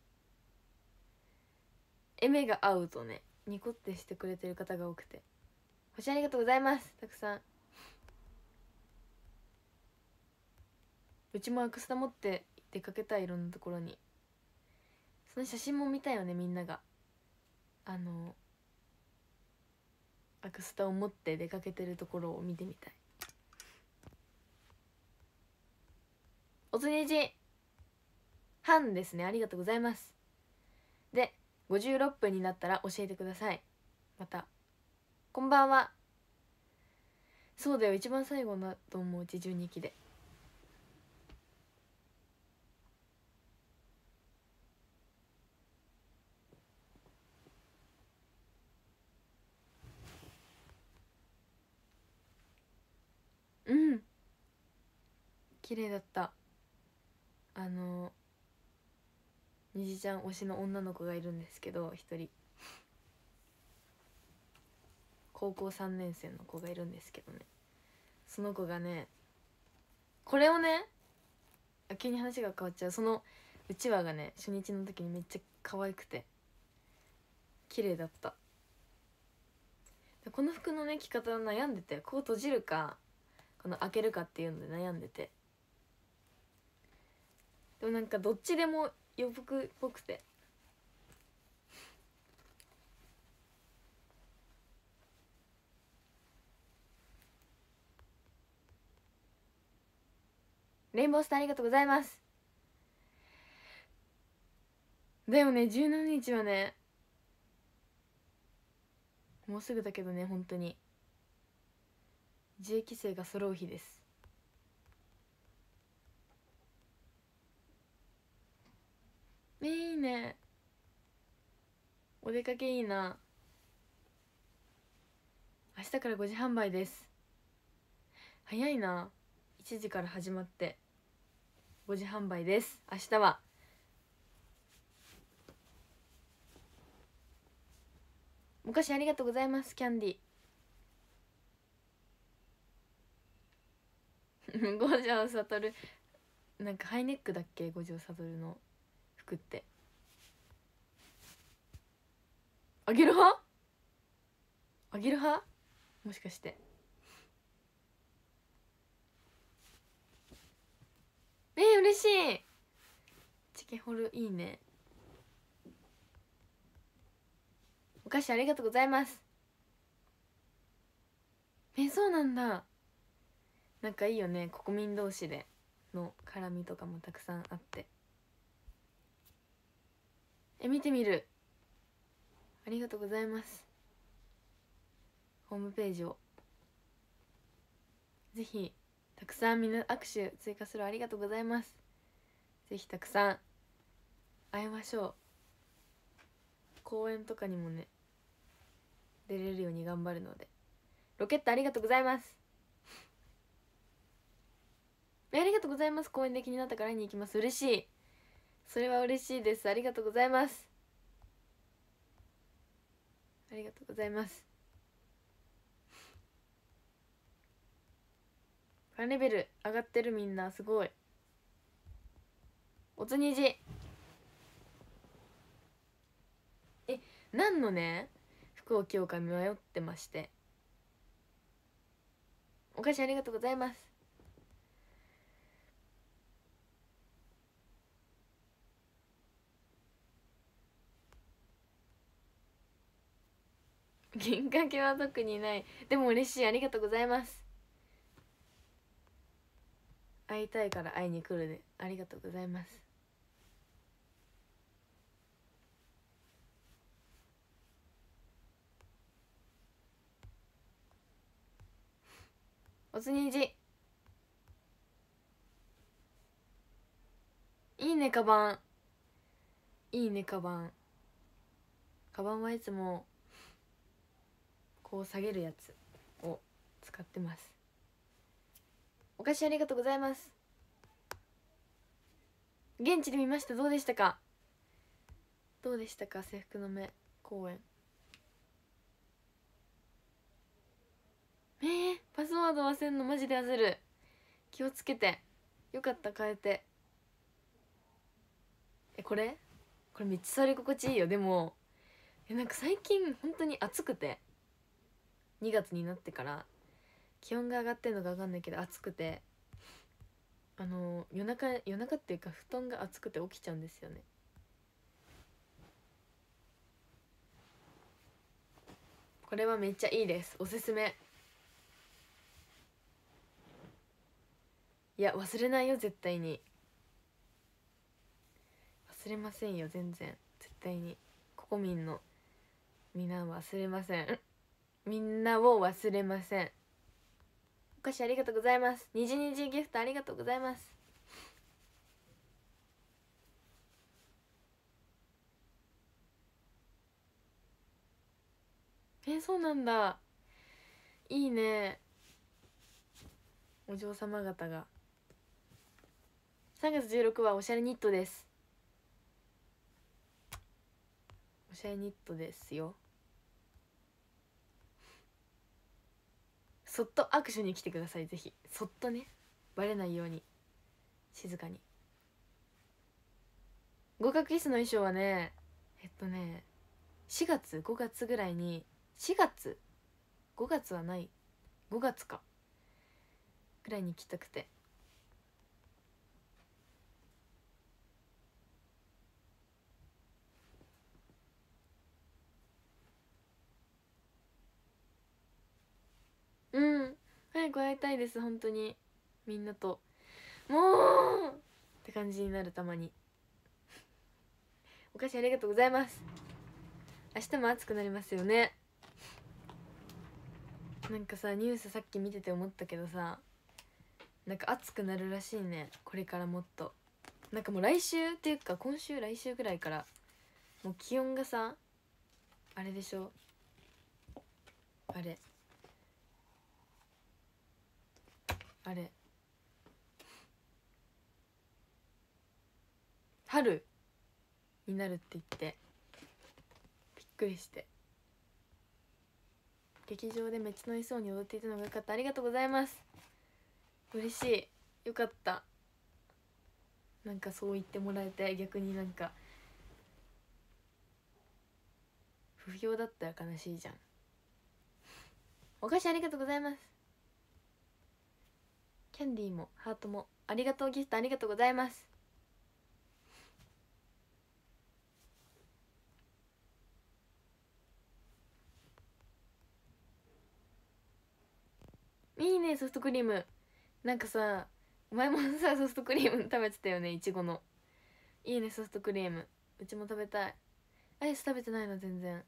目が合うとねニコってしてくれてる方が多くて、星ありがとうございます。たくさん。うちもアクスタ持って出かけたい。いろんなところに。その写真も見たいよね、みんながアクスタを持って出かけてるところを見てみたい。おつにじ半ですね。ありがとうございます。で56分になったら教えてください。また。こんばんは。そうだよ、一番最後だと思う。うち12期で。うん綺麗だった。にじちゃん推しの女の子がいるんですけど、一人高校3年生の子がいるんですけどね、その子がね、これをね、急に話が変わっちゃう。そのうちわがね、初日の時にめっちゃ可愛くて綺麗だった。この服のね着方悩んでて、こう閉じるかこの開けるかっていうので悩んでて、でもなんかどっちでも洋服っぽくてレインボースターありがとうございます。でもね17日はねもうすぐだけどね、本当に自衛規制が揃う日です。いいね、お出かけいいな。明日から5時販売です。早いな、1時から始まって5時販売です。明日はお菓子ありがとうございます。キャンディー五条悟、なんかハイネックだっけ、五条悟の服って。あげる派、あげる派、もしかして。嬉しい。チケホルいいね。お菓子ありがとうございます。そうなんだ。なんかいいよね、国民同士での絡みとかもたくさんあって。見てみる。ありがとうございます。ホームページをぜひたくさんみんな握手追加する、ありがとうございます。ぜひたくさん会いましょう。公演とかにもね出れるように頑張るので。ロケットありがとうございます。ありがとうございます。公演で気になったから会いに行きます。嬉しい、それは嬉しいです。ありがとうございます。ありがとうございます。ファンレベル上がってる、みんなすごい。おつにじ何のね服を着ようか迷ってまして。お菓子ありがとうございます。きっかけは特にない。でも嬉しい、ありがとうございます。会いたいから会いに来るで、ありがとうございます。おつにじいいね、カバンいいね。カバンはいつもこう下げるやつを使ってます。お菓子ありがとうございます。現地で見ました。どうでしたか、どうでしたか、制服の目公演。パスワード忘れんのマジで焦る。気をつけて。よかった、変えて。これめっちゃ触り心地いいよ。でもなんか最近本当に暑くて、2月になってから気温が上がってんのか分かんないけど暑くて、夜中っていうか布団が暑くて起きちゃうんですよね。これはめっちゃいいです。おすすめ。いや忘れないよ、絶対に忘れませんよ。全然絶対にココミンのみんな忘れません。みんなを忘れません。お菓子ありがとうございます。にじにじギフトありがとうございます。そうなんだ、いいね。お嬢様方が。3月16はおしゃれニットです。おしゃれニットですよ。そっと握手に来てください。ぜひそっとね、バレないように静かに。合格キスの衣装はね4月5月ぐらいに、4月5月はない、5月かぐらいに着たくて。早く会いたいです。本当にみんなともうって感じになる。たまにお菓子ありがとうございます。明日も暑くなりますよね。なんかさニュースさっき見てて思ったけどさ、なんか暑くなるらしいね、これからもっと。なんかもう来週っていうか今週来週ぐらいからもう気温がさあれでしょ、あれあれ春になるって言ってびっくりして、劇場でめっちゃ楽しそうに踊っていたのがよかった。ありがとうございます。嬉しい、よかった。なんかそう言ってもらえて、逆になんか不評だったら悲しいじゃん。お菓子ありがとうございます。キャンディーもハートもありがとう、ギフトありがとうございます。いいねソフトクリーム。なんかさお前もさソフトクリーム食べてたよね、いちごの。いいねソフトクリーム、うちも食べたい。アイス食べてないの全然。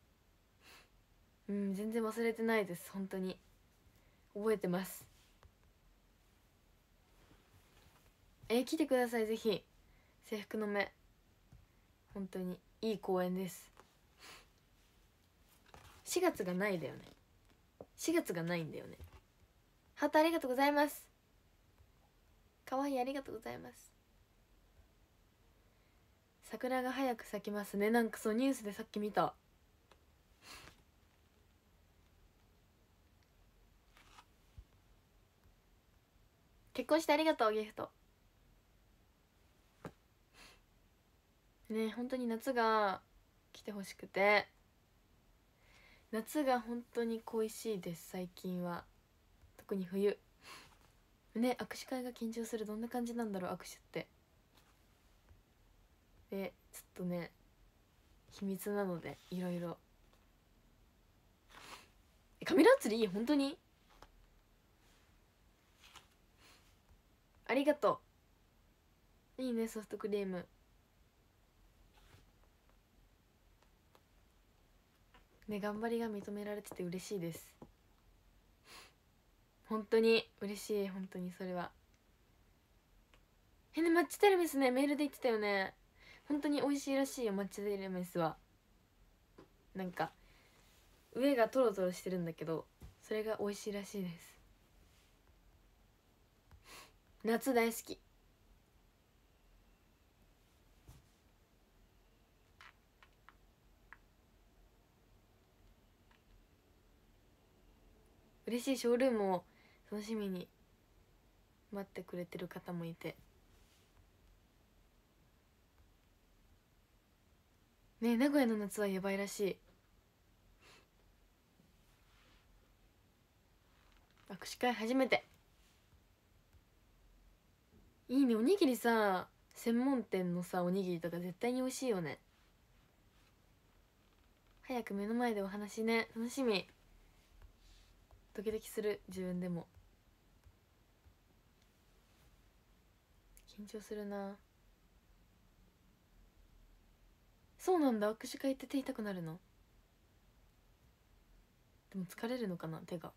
全然忘れてないです、本当に覚えてます。来てくださいぜひ。制服の目本当にいい公演です。4月がないだよね、4月がないんだよね。ハートありがとうございます。かわいい、ありがとうございます。桜が早く咲きますね。なんかそうニュースでさっき見た。結婚してありがとう、ギフトね。本当に夏が来てほしくて、夏が本当に恋しいです最近は。特に冬ね。握手会が緊張する。どんな感じなんだろう握手って。でちょっとね秘密なのでいろいろ。カメラ映りいい、本当にありがとう。いいねソフトクリームね。頑張りが認められてて嬉しいです。本当に嬉しい、本当にそれは。ね、マッチテレメスね、メールで言ってたよね。本当に美味しいらしいよ、マッチテレメスは。なんか上がトロトロしてるんだけどそれが美味しいらしいです。夏大好き。嬉しい。ショールームを楽しみに待ってくれてる方もいてね。名古屋の夏はやばいらしい。握手会初めて。いいね。おにぎりさ専門店のさおにぎりとか絶対に美味しいよね。早く目の前でお話ね、楽しみ。ドキドキする。自分でも緊張するな。そうなんだ、握手会って手痛くなるの？でも疲れるのかな手が。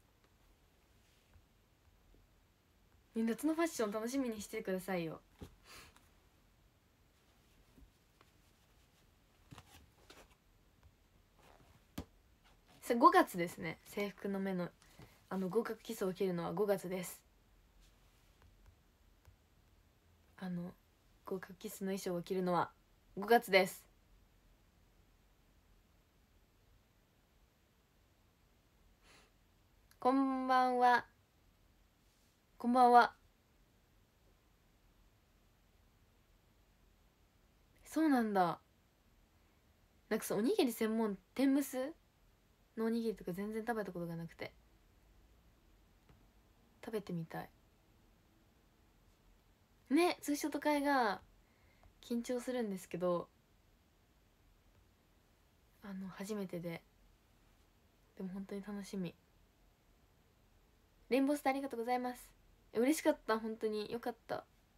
夏のファッション楽しみにしてくださいよ。5月ですね。制服の目の合格キスを受けるのは5月です。合格キスの衣装を着るのは5月です。こんばんは。こんばんは。そうなんだ。なんかさおにぎり専門天むすのおにぎりとか全然食べたことがなくて食べてみたいね。ツーショット会が緊張するんですけど初めてでも本当に楽しみ。レインボースターありがとうございます。嬉しかった、本当によかった。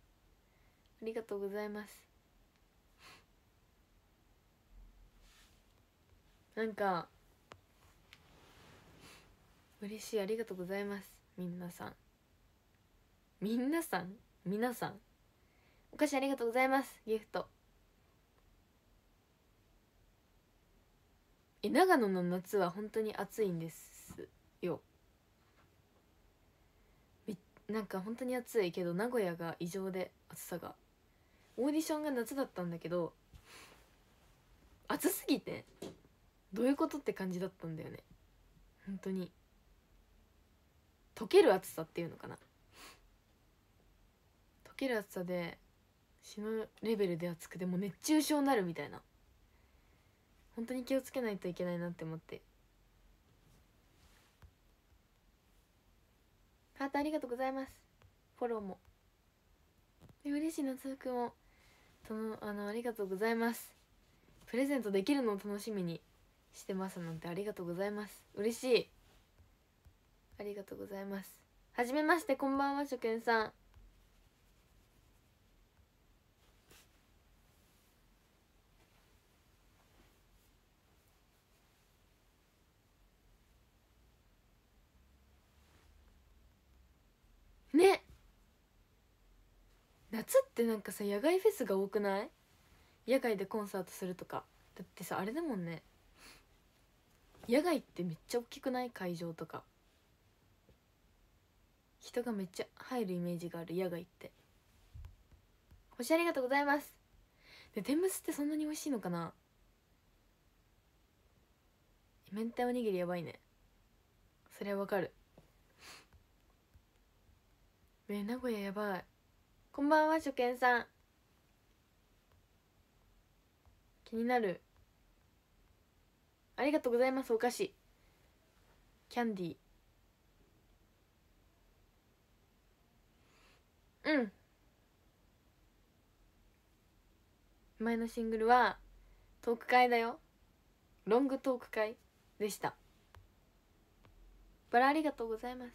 ありがとうございます。なんか嬉しい、ありがとうございます。皆さん皆さん皆さん、お菓子ありがとうございます。ギフト。長野の夏は本当に暑いんですよ。なんか本当に暑いけど、名古屋が異常で、暑さが、オーディションが夏だったんだけど暑すぎてどういうことって感じだったんだよね。本当に溶ける暑さっていうのかな、溶ける暑さで死ぬレベルで暑くて、もう熱中症になるみたいな。本当に気をつけないといけないなって思って。ハートありがとうございます。フォローも嬉しい。夏服もありがとうございます。プレゼントできるのを楽しみにしてますなんて、ありがとうございます。嬉しい、ありがとうございます。はじめまして、こんばんは、初見さん。ね、夏ってなんかさ、野外フェスが多くない？野外でコンサートするとか。だってさ、あれだもんね、野外ってめっちゃ大きくない？会場とか人がめっちゃ入るイメージがある、野外って。星ありがとうございます。で、天むすってそんなに美味しいのかな？明太おにぎりやばいね、それはわかる。名古屋やばい。こんばんは、初見さん。気になる。ありがとうございます。お菓子キャンディー。うん、前のシングルはトーク会だよ。ロングトーク会でした。バラありがとうございます。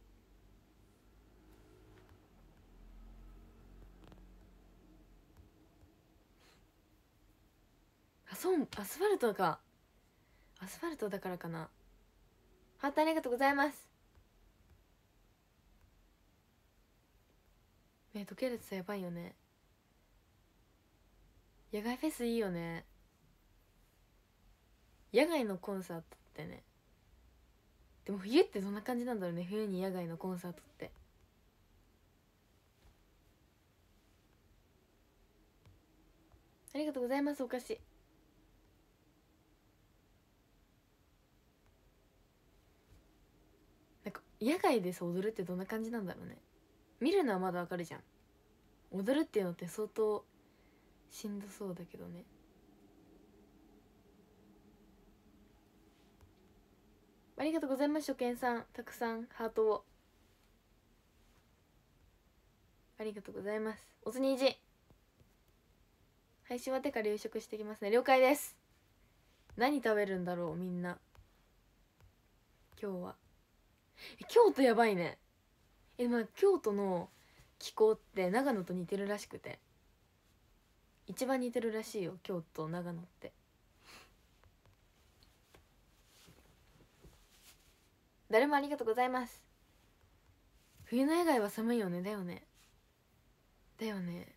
そう、アスファルトか、アスファルトだからかな。ハートありがとうございます。溶けるってさ、やばいよね。野外フェスいいよね。野外のコンサートってね。でも冬ってどんな感じなんだろうね、冬に野外のコンサートって。ありがとうございます。お菓子なんか野外でさ、踊るってどんな感じなんだろうね。見るのはまだわかるじゃん、踊るっていうのって相当しんどそうだけどね。ありがとうございます。初見さん、たくさんハートをありがとうございます。おつにいじ配信終わってから夕食してきますね。了解です。何食べるんだろうみんな今日は。京都やばいね。まあ京都の気候って長野と似てるらしくて、一番似てるらしいよ、京都長野って。誰もありがとうございます。冬の野外は寒いよね。だよね、だよね。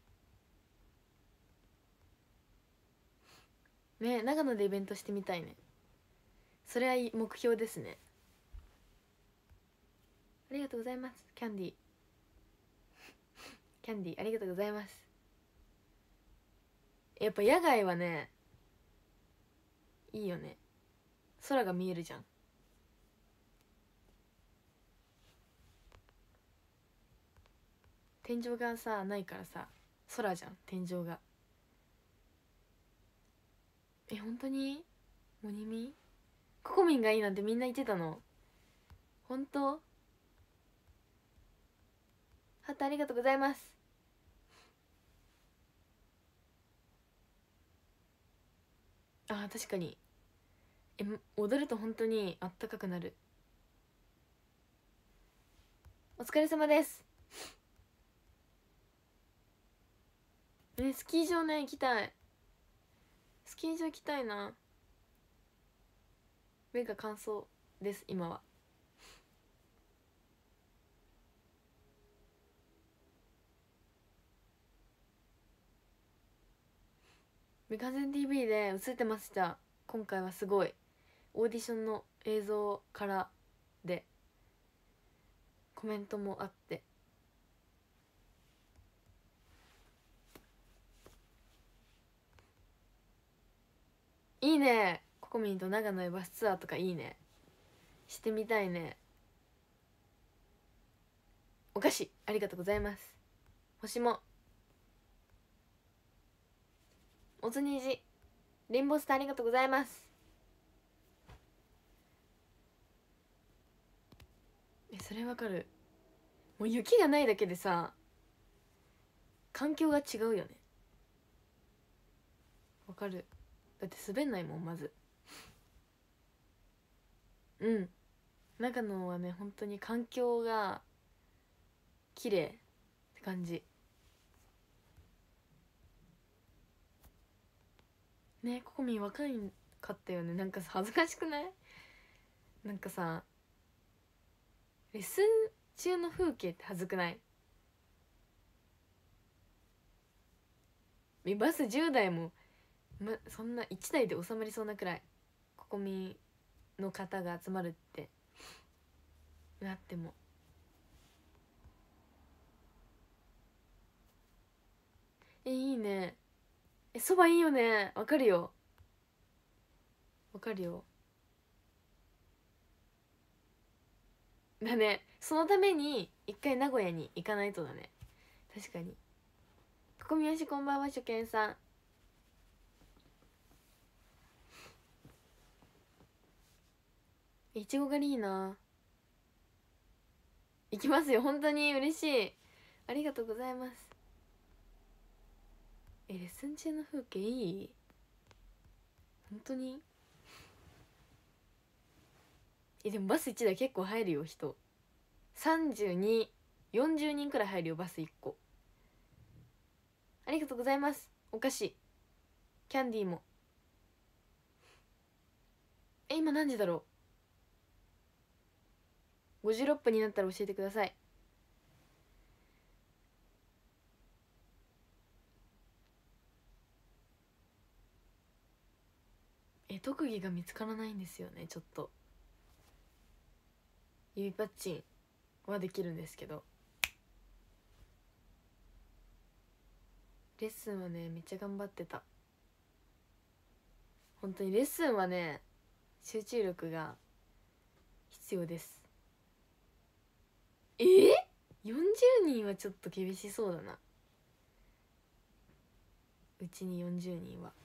ね、長野でイベントしてみたいね。それは目標ですね。ありがとうございます。キャンディーキャンディーありがとうございます。やっぱ野外はね、いいよね。空が見えるじゃん。天井がさないからさ、空じゃん天井が。本当にモニミココミンがいいなんてみんな言ってたの？本当？ハートありがとうございます。確かに踊ると本当にあったかくなる。お疲れ様です。 スキー場ね行きたい。スキー場行きたいな。目が乾燥です今は。メガゼン TV で映ってました。今回はすごいオーディションの映像からでコメントもあって、いいね。ココミンと長野へバスツアーとかいいね。してみたいね。お菓子ありがとうございます。星もおつにじリンボスターありがとうございます。それわかる。もう雪がないだけでさ環境が違うよね。わかる。だって滑んないもんまず。長野はね本当に環境が綺麗って感じね。ココミン若いかったよね。なんかさ恥ずかしくない？なんかさレッスン中の風景って恥ずくない？バス10台も、そんな1台で収まりそうなくらいココミンの方が集まるってなっても。いいね。そばいいよね。わかるよわかるよ。だね。そのために一回名古屋に行かないとだね。確かに。ここみよしこんばんは。初見さんいちご狩りいいな。行きますよ。本当に嬉しい。ありがとうございます。レッスン中の風景いい？本当に？でもバス1台結構入るよ人。32、40人くらい入るよバス1個。ありがとうございます。お菓子キャンディーも。今何時だろう。56分になったら教えてください。特技が見つからないんですよね。ちょっと指パッチンはできるんですけど、レッスンはねめっちゃ頑張ってた。本当にレッスンはね集中力が必要です。40人はちょっと厳しそうだな。うちに40人は。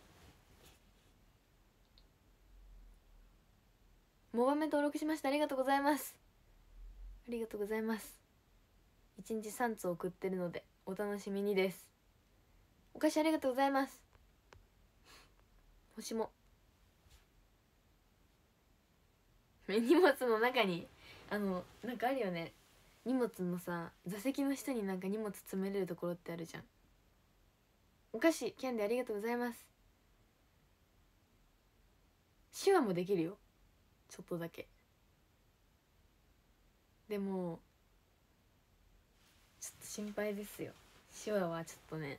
モバメ登録しました。ありがとうございます。ありがとうございます。1日3つ送ってるのでお楽しみにです。お菓子ありがとうございます。星も荷物の中になんかあるよね。荷物のさ座席の下になんか荷物詰めれるところってあるじゃん。お菓子キャンディありがとうございます。手話もできるよちょっとだけ。でもちょっと心配ですよ。手話はちょっとね。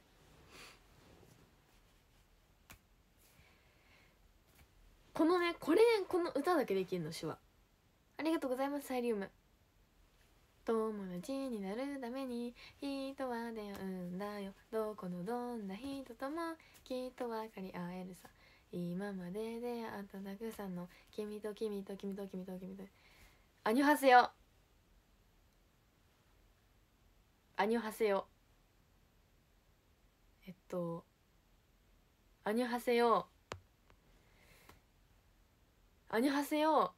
この歌だけできるの手話。ありがとうございます。サイリウム。友達になるために人は出会うんだよ。どこのどんな人ともきっと分かり合えるさ。今まで出会ったたくさんの君と君と君と君と君と。アニョハセヨ。アニョハセヨ。アニョハセヨ。アニョハセヨ。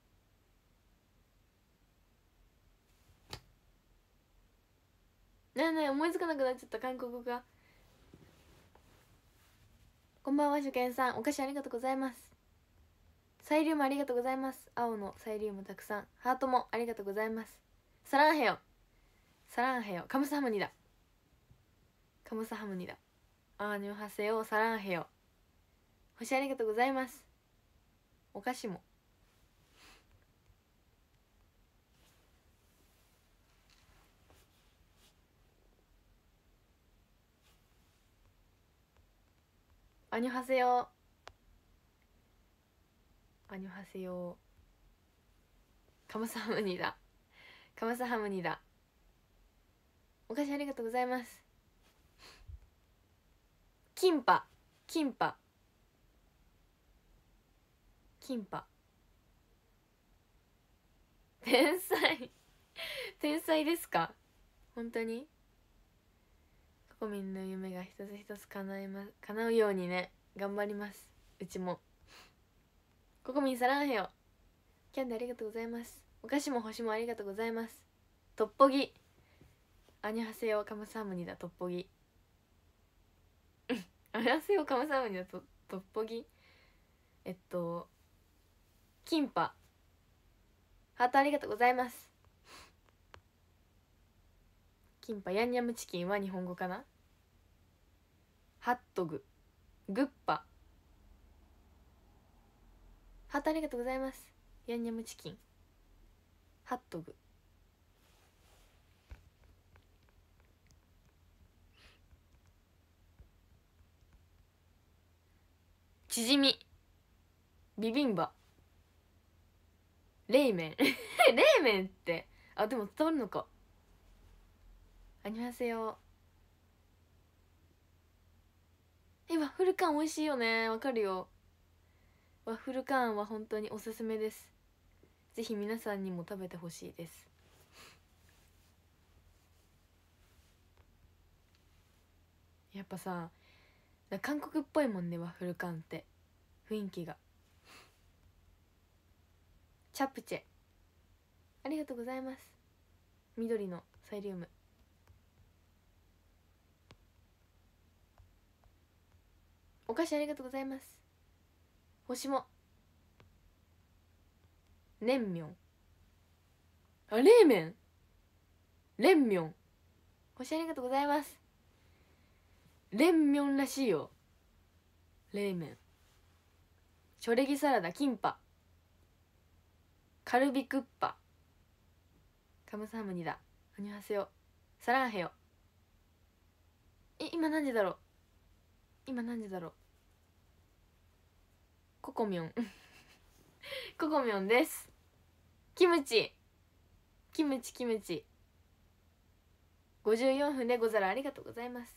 思いつかなくなっちゃった韓国語が。こんばんは初見さん。お菓子ありがとうございます。サイリウムありがとうございます。青のサイリウムたくさん。ハートもありがとうございます。サランヘヨ。サランヘヨ。カムサハムニだ。カムサハムニだ。 アーニョハセヨサランヘヨ。星ありがとうございます。お菓子もアニョハセヨ、アニョハセヨ、カムサハムニダ、カムサハムニダ。お菓子ありがとうございます。キンパ、キンパ、キンパ。天才天才ですか本当に。ココミンの夢が一つ一つ叶うようにね、頑張ります。うちも。ココミンサランヘヨ、キャンディありがとうございます。お菓子も星もありがとうございます。トッポギ、アニョハセヨカムサハムニダ、トッポギアニョハセヨカムサハムニダ、トッポギ。キンパ、ハートありがとうございます。キンパ、ヤンニャムチキンは日本語かな。ハットグ、グッパ、ハートありがとうございます。ヤンニャムチキン、ハットグ。チヂミ、ビビンバ、冷麺冷麺って、あ、でも伝わるのか。アニョハセヨ。ワッフルカン美味しいよね。わかるよ。ワッフルカンは本当におすすめです。ぜひ皆さんにも食べてほしいです。やっぱさ、韓国っぽいもんね、ワッフルカンって。雰囲気が。チャプチェ、ありがとうございます。緑のサイリウム。お菓子ありがとうございます。星も。冷麺、あ、冷麺、冷麺、星ありがとうございます。冷麺らしいよ、冷麺。チョレギサラダ、キンパ、カルビクッパ、カムサハムニダ、アニョハセヨ、サランヘヨ。今何時だろう、今何時だろう。ココミョンココミョンです。キムチ、キムチ、キムチ。54分でござる、ありがとうございます。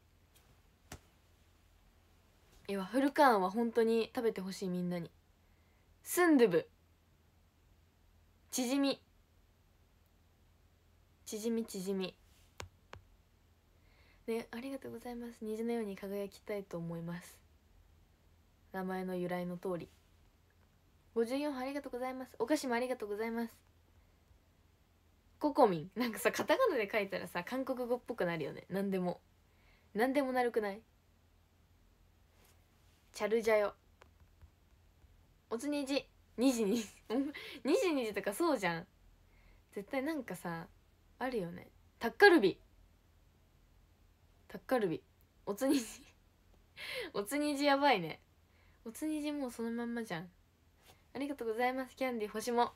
ワッフルカーンは本当に食べてほしい、みんなに。スンドゥブ、チヂミ、チヂミ、チヂミね、ありがとうございます。虹のように輝きたいと思います。名前の由来の通り。54分ありがとうございます。お菓子もありがとうございます。ココミン、なんかさ、カタカナで書いたらさ、韓国語っぽくなるよね。なんでもなんでもなるくない？チャルジャヨ、おつにじ、にじにじにじにじとかそうじゃん。絶対なんかさあるよね。タッカルビ、タッカルビ、おつにじおつにじやばいね。おつにじもうそのまんまじゃん。ありがとうございます。キャンディー星も。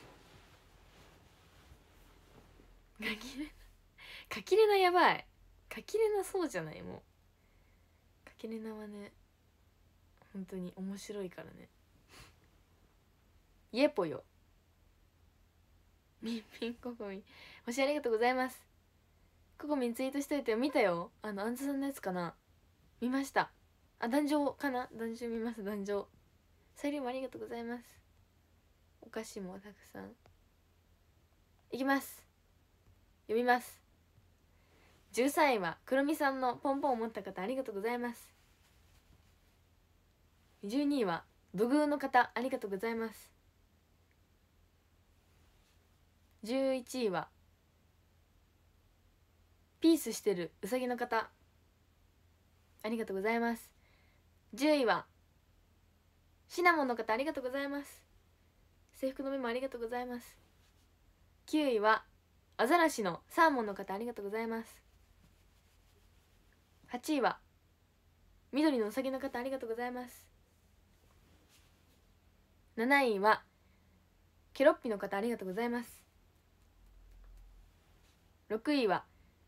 かきれなやばい。かきれなそうじゃない。もうかきれなはね本当に面白いからね。イエポヨ、ミンミン、ココミン星ありがとうございます。ココミンツイートしといてよ。見たよ、アンズさんのやつかな。見ました。壇上かな、壇上見ます。壇上サイリウムありがとうございます。お菓子もたくさん。いきます、読みます。13位はくるみさんのポンポンを持った方、ありがとうございます。12位は土偶の方、ありがとうございます。11位はピースしてるうさぎの方、ありがとうございます。10位はシナモンの方、ありがとうございます。制服のメモありがとうございます。9位はアザラシのサーモンの方、ありがとうございます。8位は緑のうさぎの方ありがとうございます。7位はケロッピの方ありがとうございます。6位は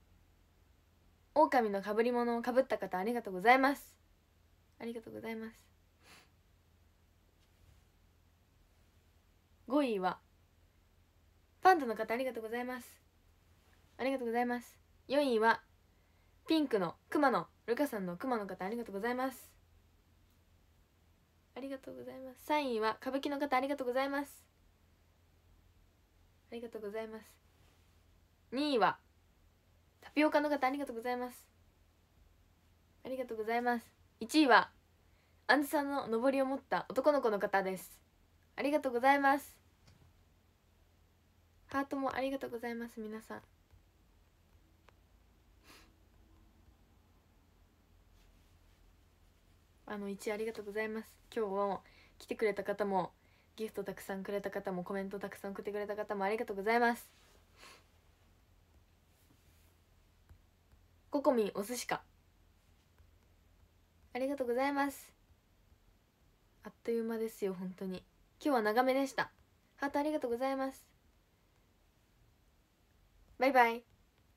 狼のかぶり物をかぶった方ありがとうございます。ありがとうございます。5位はパンダの方ありがとうございます。ありがとうございます。4位はピンクの熊のルカさんの熊の方ありがとうございます。ありがとうございます。3位は歌舞伎の方ありがとうございます。ありがとうございます。2位はタピオカの方ありがとうございます。ありがとうございます。1位はアンズさんの上りを持った男の子の方です。ありがとうございます。ハートもありがとうございます。皆さん1位ありがとうございます。今日も来てくれた方もギフトたくさんくれた方もコメントたくさん送ってくれた方もありがとうございます。ココミンお寿司かありがとうございます。あっという間ですよ本当に。今日は長めでした。ハートありがとうございます。バイバイ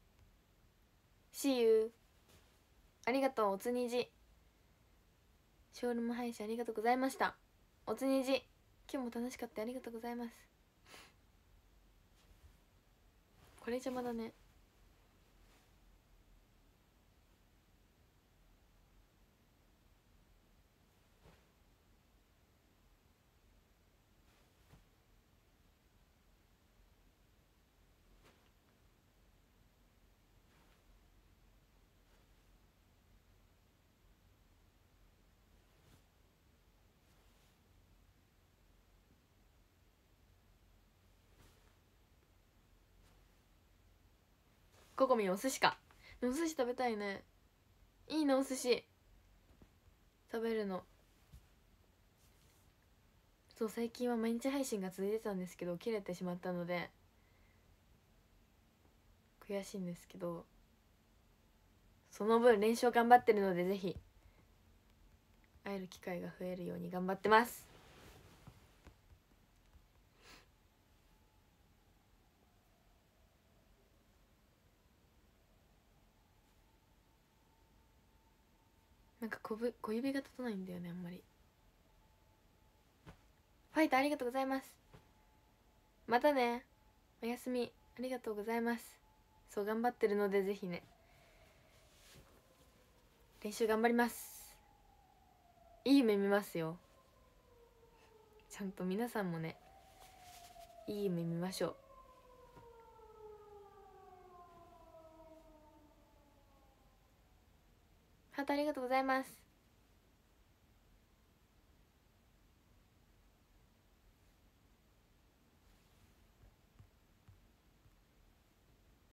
See you ありがとう。おつにじショールーム配信ありがとうございました。おつにじ今日も楽しかった。ありがとうございます。これ邪魔だね。ココミンお寿司か。お寿司食べたいね。いいなお寿司食べるの。そう最近は毎日配信が続いてたんですけど切れてしまったので悔しいんですけど、その分練習頑張ってるのでぜひ会える機会が増えるように頑張ってます。なんか小指が立たないんだよねあんまり。ファイトありがとうございます。またね。おやすみありがとうございます。そう頑張ってるのでぜひね練習頑張ります。いい夢見ますよ。ちゃんと皆さんもねいい夢見ましょう。ハートありがとうございます。